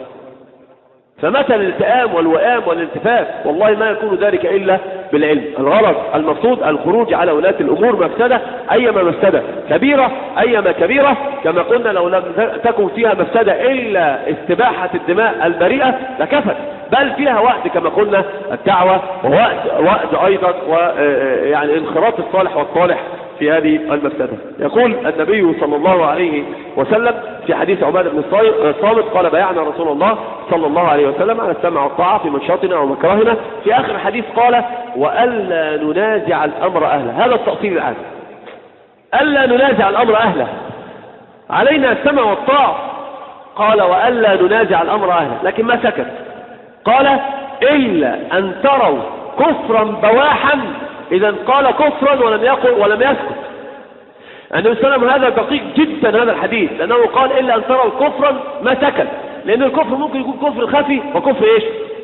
فمثل الالتئام والوئام والالتفاف والله ما يكون ذلك إلا بالعلم. الغرض المقصود الخروج على ولاة الأمور مفسدة أيما مفسدة كبيرة أيما كبيرة. كما قلنا لو لم تكن فيها مفسدة إلا استباحة الدماء البريئة لكفت، بل فيها وعد كما قلنا الدعوة ووعد وعد أيضا ويعني انخراط الصالح والصالح في هذه المفسدة. يقول النبي صلى الله عليه وسلم في حديث عبادة بن الصامت قال بايعنا رسول الله صلى الله عليه وسلم على السمع والطاعة في منشطنا ومكرهنا. في آخر الحديث قال وألا ننازع الأمر أهله. هذا التأصيل العام، ألا ننازع الأمر أهله، علينا السمع والطاعة. قال وألا ننازع الأمر أهله، لكن ما سكت، قال إلا أن تروا كفرا بواحا. إذا قال كفرا ولم يقل ولم يسكت. النبي صلى الله عليه وسلم هذا دقيق جدا هذا الحديث، لأنه قال إلا أن تروا كفرا ما سكت، لأن الكفر ممكن يكون كفر خفي وكفر إيش؟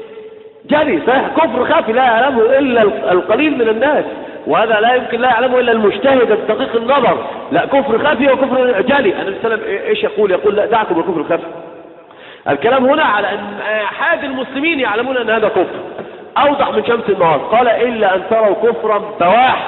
جلي. صحيح كفر خفي لا يعلمه إلا القليل من الناس، وهذا لا يمكن لا يعلمه إلا المجتهد الدقيق النظر. لا كفر خفي وكفر جلي. النبي صلى الله عليه وسلم إيش يقول؟ يقول لا دعكم الكفر الخفي. الكلام هنا على أن أحد المسلمين يعلمون أن هذا كفر أوضح من شمس النهار. قال إلا أن تروا كفرا بواح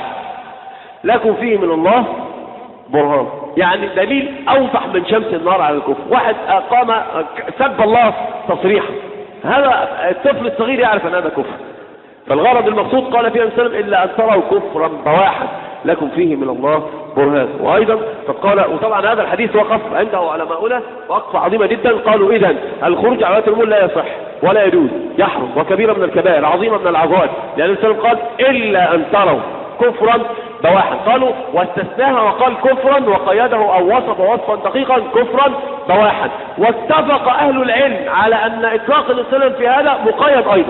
لكم فيه من الله برهان، يعني دليل أوضح من شمس النهار على الكفر. واحد قام سب الله تصريحا، هذا الطفل الصغير يعرف أن هذا كفر. فالغرض المقصود قال فيه النبي إلا أن تروا كفرا بواحا لكم فيه من الله برهان. وأيضا فقال، وطبعا هذا الحديث وقف عنده علماؤنا وقفة عظيمة جدا، قالوا إذن الخروج على ولاة الأمور لا يصح ولا يجوز، يحرم، وكبيرة من الكبائر، عظيمة من العظائم، لأن النبي قال إلا أن تروا كفرا بواحا. قالوا واستثناها وقال كفرا وقيده أو وصف وصفا دقيقا كفرا بواحا. واتفق أهل العلم على أن إطلاق الإسلام في هذا مقيد أيضا،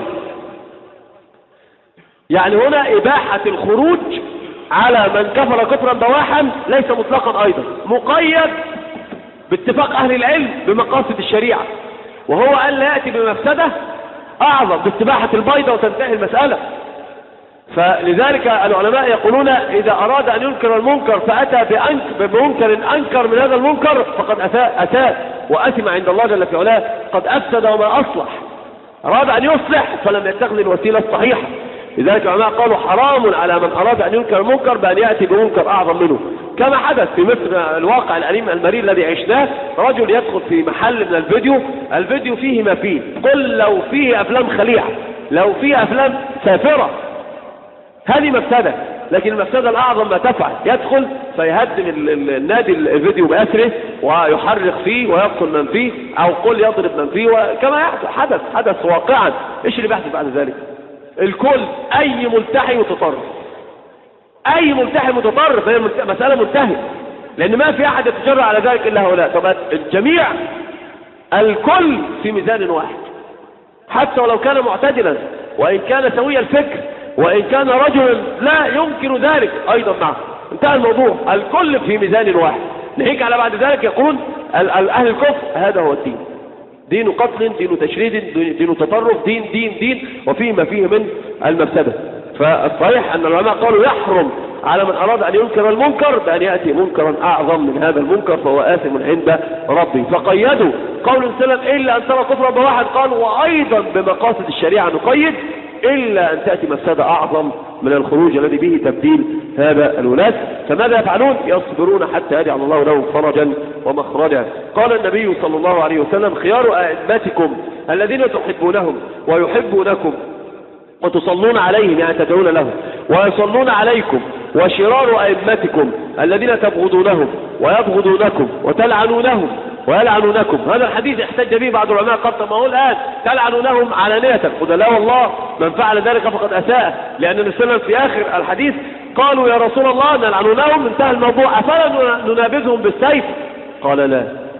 يعني هنا إباحة الخروج على من كفر كفرا بواحا ليس مطلقا أيضا، مقيد باتفاق أهل العلم بمقاصد الشريعة، وهو أن لا يأتي بمفسدة أعظم باستباحة البيضة وتنتهي المسألة. فلذلك العلماء يقولون إذا أراد أن ينكر المنكر فأتى بمنكر أنكر من هذا المنكر فقد أساء, أساء وأثم عند الله جل في علاه، قد أفسد وما أصلح. أراد أن يصلح فلم يتخذ الوسيلة الصحيحة. لذلك العلماء قالوا حرام على من أراد أن ينكر المنكر بأن يأتي بمنكر أعظم منه، كما حدث في مصر الواقع الأليم المرير الذي عشناه. رجل يدخل في محل من الفيديو، الفيديو فيه ما فيه، قل لو فيه أفلام خليعة، لو فيه أفلام سافرة، هذه مفسدة. لكن المفسدة الأعظم ما تفعل، يدخل فيهدم النادي الفيديو بأسره ويحرق فيه ويقتل من فيه، أو قل يضرب من فيه، وكما حدث حدث واقعا. إيش اللي بيحدث بعد ذلك؟ الكل أي ملتحي متطرف، أي ملتحي متطرف، هي مسألة منتهية، لأن ما في أحد يتجرأ على ذلك إلا هؤلاء. طب الجميع الكل في ميزان واحد، حتى ولو كان معتدلا، وإن كان سوي الفكر، وإن كان رجلا لا ينكر ذلك أيضا معه، انتهى الموضوع، الكل في ميزان واحد. نهيك على بعد ذلك يقول أهل الكفر هذا هو الدين، دين قتل، دين تشريد، دين تطرف، دين دين دين وفيه ما فيه من المفسدة. فالصحيح أن العلماء قالوا يحرم على من أراد أن ينكر المنكر بأن يأتي منكرا أعظم من هذا المنكر فهو آثم عند ربه. فقيدوا قول سلم إلا أن ترى كفرا بواحد، قالوا وأيضا بمقاصد الشريعة نقيد إلا أن تأتي مفسدة أعظم من الخروج الذي به تبديل هذا الولاة. فماذا يفعلون؟ يصبرون حتى يجعل الله لهم فرجا ومخرجا. قال النبي صلى الله عليه وسلم خيار أئمتكم الذين تحبونهم ويحبونكم وتصلون عليهم، يعني تدعون لهم ويصلون عليكم، وشرار أئمتكم الذين تبغضونهم ويبغضونكم وتلعنونهم ويلعنونكم. هذا الحديث احتج به بعض العلماء، قال طب ما هو الآن تلعنونهم علانية، قل لا والله من فعل ذلك فقد أساء، لأن النبي صلى الله عليه وسلم في آخر الحديث قالوا يا رسول الله نلعنونهم، انتهى الموضوع، أفلا ننابذهم بالسيف؟ قال لا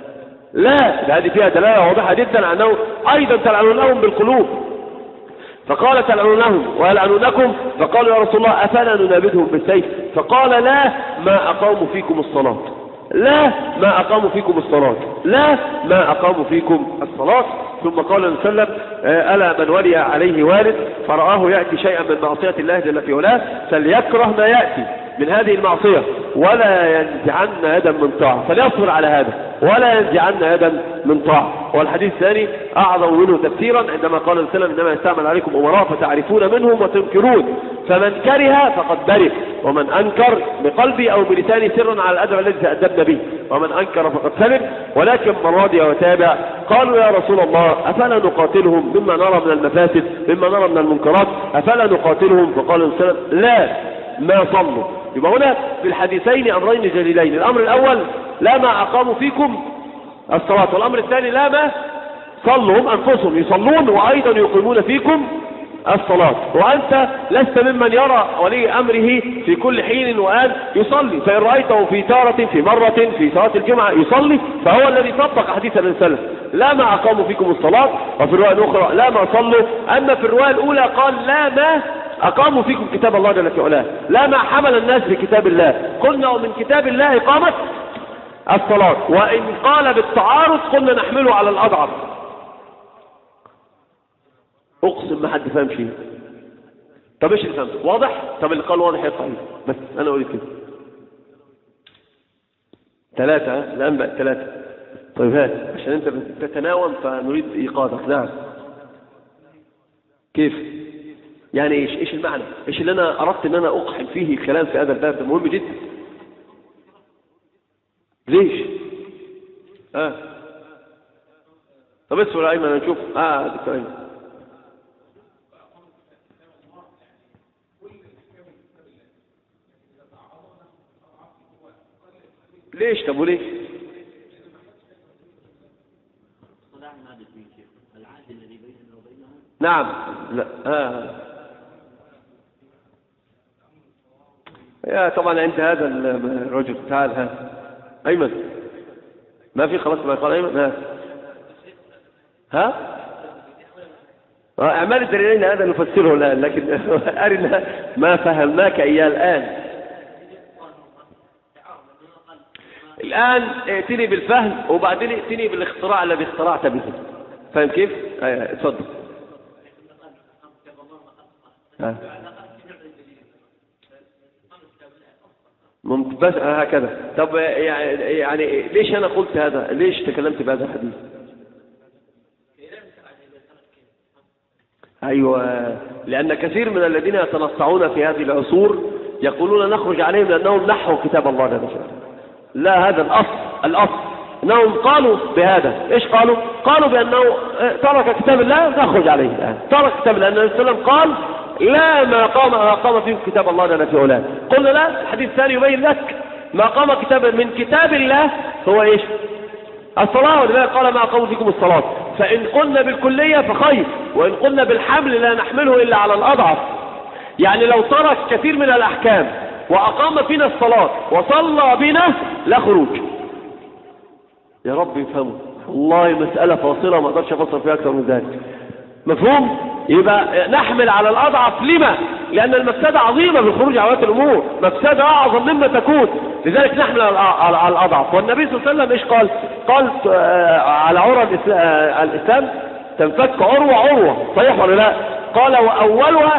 لا، هذه فيها دلالة واضحة جدا أنه أيضا تلعنونهم بالقلوب، فقال تلعنونهم ويلعنونكم، فقالوا يا رسول الله أفلا ننابذهم بالسيف؟ فقال لا ما أقاموا فيكم الصلاة، لا ما أقاموا فيكم الصلاة، لا ما أقاموا فيكم الصلاة. ثم قال النبي صلى الله عليه وسلم ألا من ولي عليه والد فرآه يأتي شيئا من معصية الله جل في علاه فليكره ما يأتي من هذه المعصية ولا ينزعن يدا من طاعة، فليصبر على هذا ولا ينزعن يدا من طاعة. والحديث الثاني أعظم منه تفسيرا عندما قال النبي صلى الله عليه وسلم إنما يستعمل عليكم أمراء فتعرفون منهم وتنكرون، فمن كره فقد برئ، ومن أنكر بقلبي أو بلساني سرا على الأدب الذي تأدبنا به، ومن أنكر فقد سلم، ولكن من راضي وتابع. قالوا يا رسول الله أفلا نقاتلهم مما نرى من المفاسد مما نرى من المنكرات، أفلا نقاتلهم؟ فقال النبي صلى الله عليه وسلم لا ما صلوا. يبقى هنا في الحديثين أمرين جليلين، الأمر الأول لا ما أقاموا فيكم الصلاة، والأمر الثاني لا ما صلوا، هم أنفسهم يصلون وأيضا يقيمون فيكم الصلاة، وأنت لست ممن يرى ولي أمره في كل حين وآن يصلي، فإن رأيته في تارة في مرة في صلاة الجمعة يصلي فهو الذي طبق حديث النبي صلى الله عليه وسلم لا ما أقاموا فيكم الصلاة، وفي الرواية الأخرى لا ما صلوا. أما في الرواية الأولى قال لا ما أقاموا فيكم كتاب الله جل في علاه، لا ما حمل الناس في كتاب الله، قلنا ومن كتاب الله إقامة الصلاة، وإن قال بالتعارض قلنا نحمله على الأضعف. أقسم ما حد فهم شيء. طب إيش اللي فهمت؟ واضح؟ طب اللي قال واضح يطلع بس أنا أقول كده ثلاثة، الآن بقى ثلاثة. طيب هات عشان أنت تتناوم فنريد إيقاظك. نعم كيف؟ يعني إيش إيش المعنى؟ إيش اللي أنا أردت إن أنا أقحم فيه الكلام في هذا الباب؟ ده مهم جدا. ليش؟ آه طب اسمع يا أيمن نشوف. آه دكتور أيمن ليش؟ طب وليش؟ نعم لا آه. يا طبعا عند هذا الرجل تعال ها أيمن ما في خلاص ما قال أيمن ها ها أعمال الدليلين هذا نفسره الآن، لكن أرنا ما فهمناك إياه الآن. الآن ائتني بالفهم وبعدين ائتني بالاختراع الذي اخترعت به. فاهم كيف؟ ايوه اتفضل. ممكن بس هكذا. طب يعني ليش أنا قلت هذا؟ ليش تكلمت بهذا الحديث؟ أيوة لأن كثير من الذين يتنصعون في هذه العصور يقولون نخرج عليهم لأنهم نحوا كتاب الله جل وعلا. لا هذا الأصل الأصل أنهم قالوا بهذا. إيش قالوا؟ قالوا بأنه ترك كتاب الله نخرج عليه الآن، ترك كتاب الله، لأن النبي صلى الله عليه وسلم قال لا ما قام ما قام فيكم كتاب الله جل في علاه. قلنا لا، الحديث الثاني يبين لك ما قام كتاب من كتاب الله هو إيش؟ الصلاة، ولذلك قال ما قام فيكم الصلاة. فإن قلنا بالكلية فخير، وإن قلنا بالحمل لا نحمله إلا على الأضعف. يعني لو ترك كثير من الأحكام وأقام فينا الصلاة وصلى بنا لا خروج. يا رب يفهموا، والله مسألة فاصلة ما اقدرش افصل فيها أكثر من ذلك. مفهوم؟ يبقى نحمل على الأضعف. لما؟ لأن المفسدة عظيمة بالخروج على ولاة الأمور، مفسدة أعظم مما تكون، لذلك نحمل على الأضعف. والنبي صلى الله عليه وسلم إيش قال؟ قال على عروة الإسلام تنفك عروة عروة، صحيح ولا لا؟ قال وأولها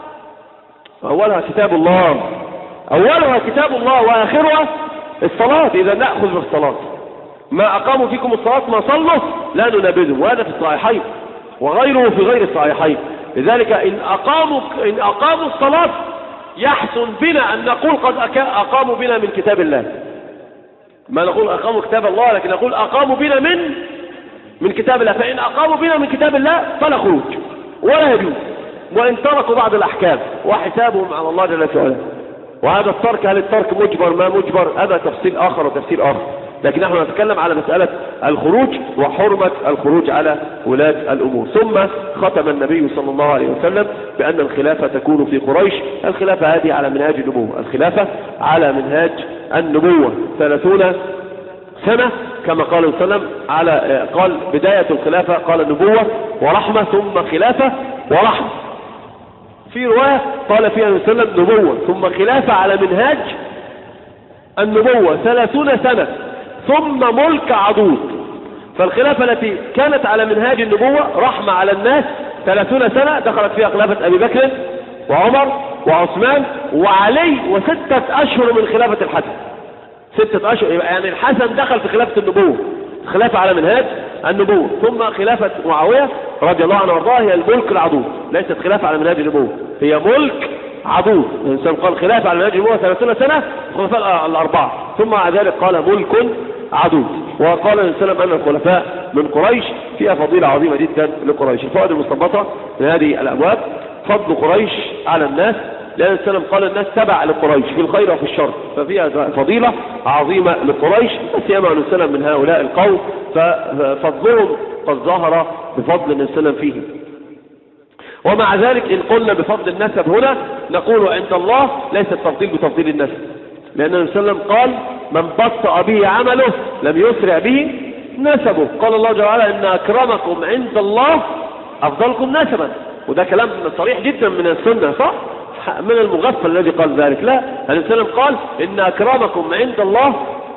أولها كتاب الله، أولها كتاب الله وآخرها الصلاة. إذا نأخذ بالصلاة، ما أقاموا فيكم الصلاة ما صلوا لا ننابذهم، وهذا في الصحيحين وغيره في غير الصحيحين. لذلك إن أقاموا, إن أقاموا الصلاة يحسن بنا أن نقول قد أقاموا بنا من كتاب الله، ما نقول أقاموا كتاب الله، لكن نقول أقاموا بنا من من كتاب الله. فإن أقاموا بنا من كتاب الله فلا خروج ولا يجوز، وإن تركوا بعض الأحكام وحسابهم على الله جل وعلا. وهذا الترك، هل الترك مجبر ما مجبر، هذا تفصيل آخر وتفسير آخر، لكن نحن نتكلم على مسألة الخروج وحرمة الخروج على ولاة الأمور. ثم ختم النبي صلى الله عليه وسلم بأن الخلافة تكون في قريش. الخلافة هذه على منهاج النبوة، الخلافة على منهاج النبوة ثلاثون سنة كما قال صلى الله عليه وسلم. على قال بداية الخلافة قال النبوة ورحمة، ثم خلافة ورحمة. في رواية قال فيها صلى الله عليه وسلم نبوة ثم خلافة على منهاج النبوة ثلاثون سنة ثم ملك عضوض. فالخلافة التي كانت على منهاج النبوة رحمة على الناس ثلاثون سنة دخلت فيها خلافة أبي بكر وعمر وعثمان وعلي، وستة أشهر من خلافة الحسن، ستة أشهر. يعني الحسن دخل في خلافة النبوة، خلافة على منهاج النبوة. ثم خلافة معاوية رضي الله عنه وارضاه هي الملك العضوض، ليست خلافة على منهاج النبوة، هي ملك عضوض. الإنسان قال خلافة على منهاج النبوة ثلاثون سنة، الخلفاء الأربعة، ثم بعد ذلك قال ملك عضوض. وقال الإنسان أن الخلفاء من قريش فيها فضيلة عظيمة جدا لقريش. الفوائد المستنبطة من هذه الأبواب فضل قريش على الناس، لأن السلام قال الناس تبع لقريش في الخير وفي الشر، ففيها فضيلة عظيمة لقريش، سيما أن السلام من هؤلاء القوم، ففضلهم قد ظهر بفضل أن السلام فيه. ومع ذلك إن قلنا بفضل النسب هنا نقول عند الله ليس التفضيل بتفضيل النسب، لأن النبي صلى الله عليه وسلم قال من بطأ به عمله لم يسرع به نسبه. قال الله جل وعلا إن أكرمكم عند الله أفضلكم نسبا، وده كلام صريح جدا من السنة، صح؟ من المغفل الذي قال ذلك، لا، النبي صلى الله عليه وسلم قال إن أكرمكم عند الله.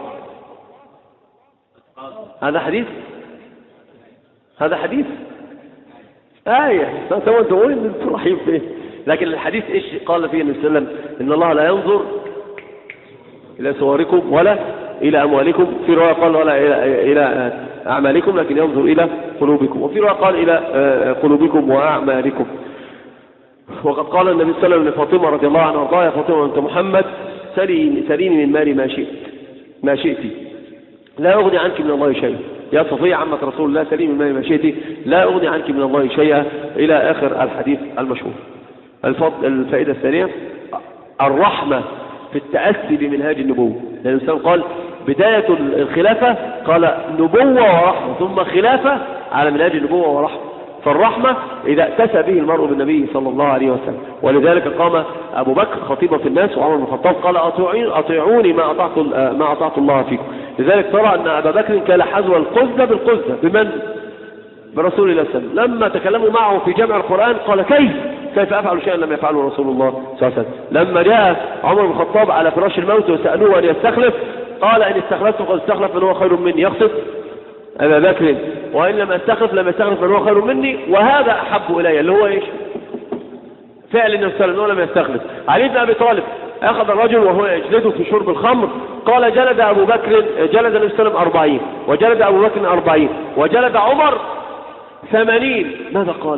هذا حديث، هذا حديث آية سوى تقول إن أنتم رايحين فيه، لكن الحديث إيش قال فيه النبي صلى الله عليه وسلم؟ إن الله لا ينظر إلى صوركم ولا إلى أموالكم، في رواية قال ولا إلى, إلى أعمالكم لكن ينظر إلى قلوبكم، وفي رواية قال إلى قلوبكم وأعمالكم. وقد قال النبي صلى الله عليه وسلم لفاطمة رضي الله عنها وارضاها: يا فاطمة أنت محمد سليني, سليني من مالي ما شئت ما شئت لا أغني عنك من الله شيئا. يا صفية عمك رسول الله سليني من مالي ما شئت لا أغني عنك من الله شيئا، إلى آخر الحديث المشهور. الفائدة الثانية الرحمة في التأسي بمنهاج النبوة، لأن الإنسان قال بداية الخلافة قال نبوة ورحمة، ثم خلافة على منهاج النبوة ورحمة. فالرحمة إذا اتسى به المرء بالنبي صلى الله عليه وسلم. ولذلك قام أبو بكر خطيبا في الناس وعمر بن الخطاب قال أطيعوني ما أطعت ما أطعت الله فيكم. لذلك ترى أن أبا بكر كان حذو القذة بالقذة بمن؟ برسول الله صلى الله عليه وسلم. لما تكلموا معه في جمع القرآن قال كيف كيف أفعل شيئا لم يفعله رسول الله صلى الله عليه وسلم. لما جاء عمر بن الخطاب على فراش الموت وسألوه أن يستخلف قال إن استخلفت قد استخلف من هو خير مني، يقصد أبا بكر، وإن لم استخلف لم يستخلف من هو خير مني، وهذا أحب إلي، اللي هو إيش؟ فعل النبي صلى الله عليه وسلم لم يستخلف. علي بن أبي طالب أخذ الرجل وهو يجلده في شرب الخمر، قال جلد أبو بكر جلد النبي صلى الله عليه وسلم أربعين، وجلد أبو بكر أربعين، وجلد عمر ثمانين. ماذا قال؟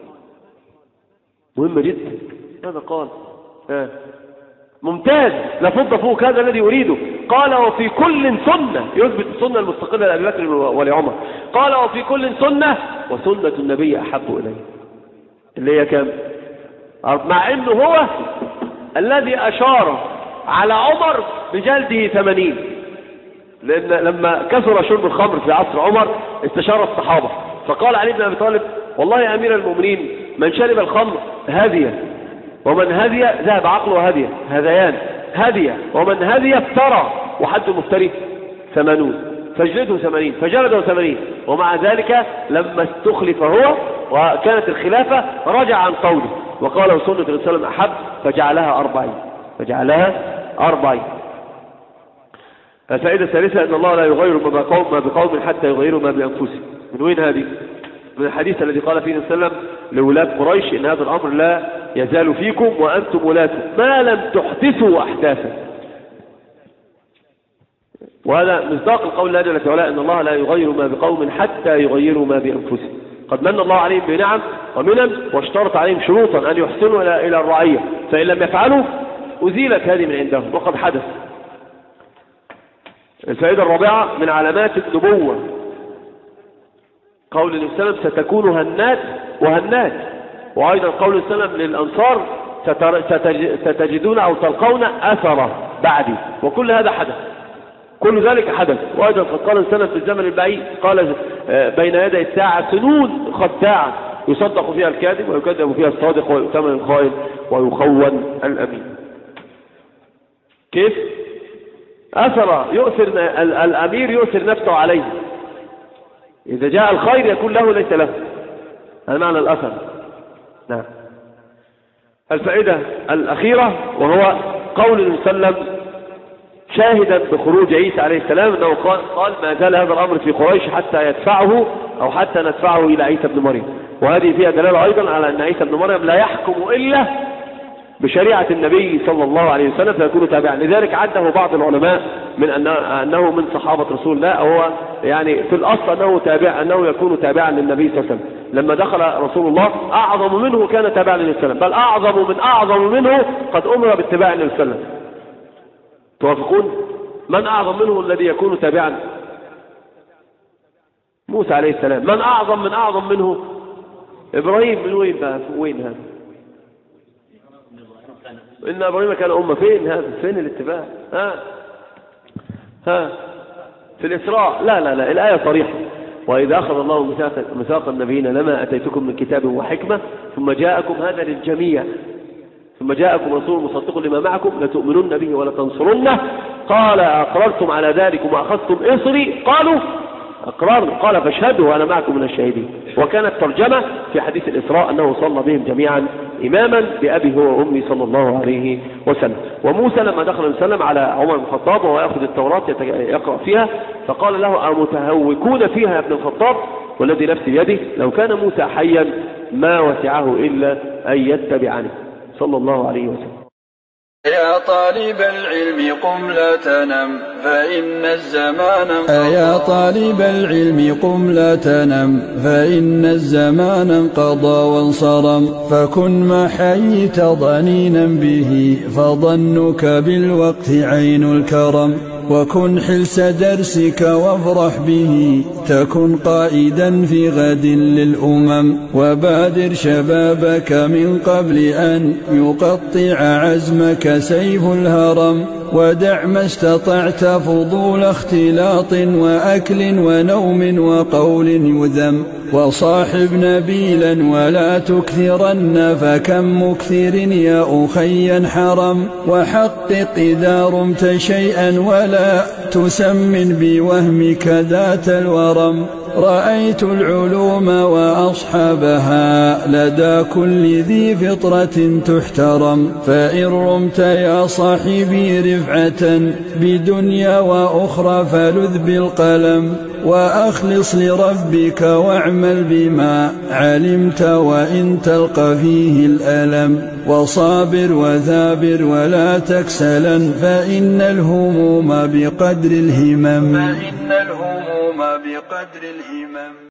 مهم جدا. ماذا قال؟ آه. ممتاز، لفض فوق هذا الذي أريده. قال وفي كل سنة، يثبت السنة المستقلة لأبي بكر ولعمر. قال وفي كل سنة وسنة النبي أحب إليه، اللي هي كم؟ مع أنه هو الذي أشار على عمر بجلده ثمانين، لأن لما كثر شرب الخمر في عصر عمر استشار الصحابة، فقال علي بن أبي طالب والله يا أمير المؤمنين من شرب الخمر هذية، ومن هذي ذهب عقله هذية هذيان، هدي، ومن هدي افترى، وحد المفتري ثمانون فاجلده ثمانين فجلده ثمانين. ومع ذلك لما استخلف هو وكانت الخلافة رجع عن قوله وقال سنة الرسول صلى الله عليه وسلم أحب فجعلها أربعين فجعلها أربعين. الفائدة الثالثة أن الله لا يغير ما بقوم, ما بقوم حتى يغيروا ما بأنفسهم. من وين هذه؟ من الحديث الذي قال فيه النبي صلى الله عليه وسلم لولاة قريش إن هذا الأمر لا يزال فيكم وأنتم ولاته ما لم تحدثوا أحداثا. وهذا مصداق القول لا جل وعلا أن الله لا يغير ما بقوم حتى يغيروا ما بأنفسهم. قد من الله عليهم بنعم ومنن واشترط عليهم شروطا أن يحسنوا إلى إلى الرعية، فإن لم يفعلوا أزيلت هذه من عندهم وقد حدث. الفائدة الرابعة من علامات النبوة قول النبي صلى الله عليه وسلم ستكون هنات وهنات، وأيضا قول النبي صلى الله عليه وسلم للأنصار ستجدون أو تلقون أثره بعدي، وكل هذا حدث، كل ذلك حدث. وأيضا قد قال السنة في الزمن البعيد قال بين يدي الساعة سنون خداعة يصدق فيها الكاذب ويكذب فيها الصادق ويؤتمن الخائن ويخون الأمين. كيف؟ أثر يؤثر الأمير يؤثر نفسه عليه، إذا جاء الخير يكون له ليس له، هذا معنى الأثر. نعم. الفائدة الأخيرة وهو قول النبي صلى الله عليه وسلم شاهدا بخروج عيسى عليه السلام أنه قال, قال ما زال هذا الأمر في قريش حتى يدفعه أو حتى ندفعه إلى عيسى بن مريم. وهذه فيها دلالة أيضا على أن عيسى بن مريم لا يحكم إلا بشريعة النبي صلى الله عليه وسلم فيكون تابعا. لذلك عده بعض العلماء من أنه من صحابة رسول الله، هو يعني في الأصل أنه تابع أنه يكون تابعا للنبي صلى الله عليه وسلم. لما دخل رسول الله أعظم منه كان تابعا للنبي صلى الله عليه وسلم، بل أعظم من أعظم منه قد أمر باتباع النبي صلى الله عليه وسلم. توافقون؟ من أعظم منه الذي يكون تابعا؟ موسى عليه السلام. من أعظم من أعظم منه؟ إبراهيم. من وين بقى؟ وين هذا؟ إن إبراهيم كان أمة. فين هذا؟ فين الاتباع؟ ها ها في الإسراء. لا لا لا الآية صريحة، وإذا أخذ الله ميثاق النبيين لما أتيتكم من كتاب وحكمة ثم جاءكم هذا للجميع ثم جاءكم رسول مصدق لما معكم لتؤمنن به ولتنصرنه قال أقررتم على ذلك وما أخذتم إصري قالوا أقرار قال فاشهدوا وأنا معكم من الشاهدين. وكانت ترجمة في حديث الإسراء أنه صلى بهم جميعا إماما بأبي هو وأمي صلى الله عليه وسلم. وموسى لما دخل وسلم على عمر بن الخطاب وهو يأخذ التوراة يقرأ فيها فقال له أمتهوكون فيها يا ابن الخطاب والذي نفسي بيده لو كان موسى حيا ما وسعه إلا أن يتبعني صلى الله عليه وسلم. يا طالب العلم قم لا تنم فإن الزمان يا طالب العلم قم لا تنم فإن الزمان انقضى وانصرم فكن ما حييت ضنينا به فظنك بالوقت عين الكرم وكن حلس درسك وافرح به تكن قائدا في غد للأمم وبادر شبابك من قبل أن يقطع عزمك سيف الهرم ودع ما استطعت فضول اختلاط وأكل ونوم وقول يذم وصاحب نبيلا ولا تكثرن فكم مكثر يا أخي حرم وحقق إذا رمت شيئا ولا تسمن بوهمك ذات الورم رأيت العلوم وأصحابها لدى كل ذي فطرة تحترم فإن رمت يا صاحبي رفعة بدنيا وأخرى فلذ بالقلم وأخلص لربك واعمل بما علمت وإن تلقى فيه الألم وصابر وثابر ولا تكسلا فإن الهموم بقدر الهمم فإن الهموم بقدر الهمم.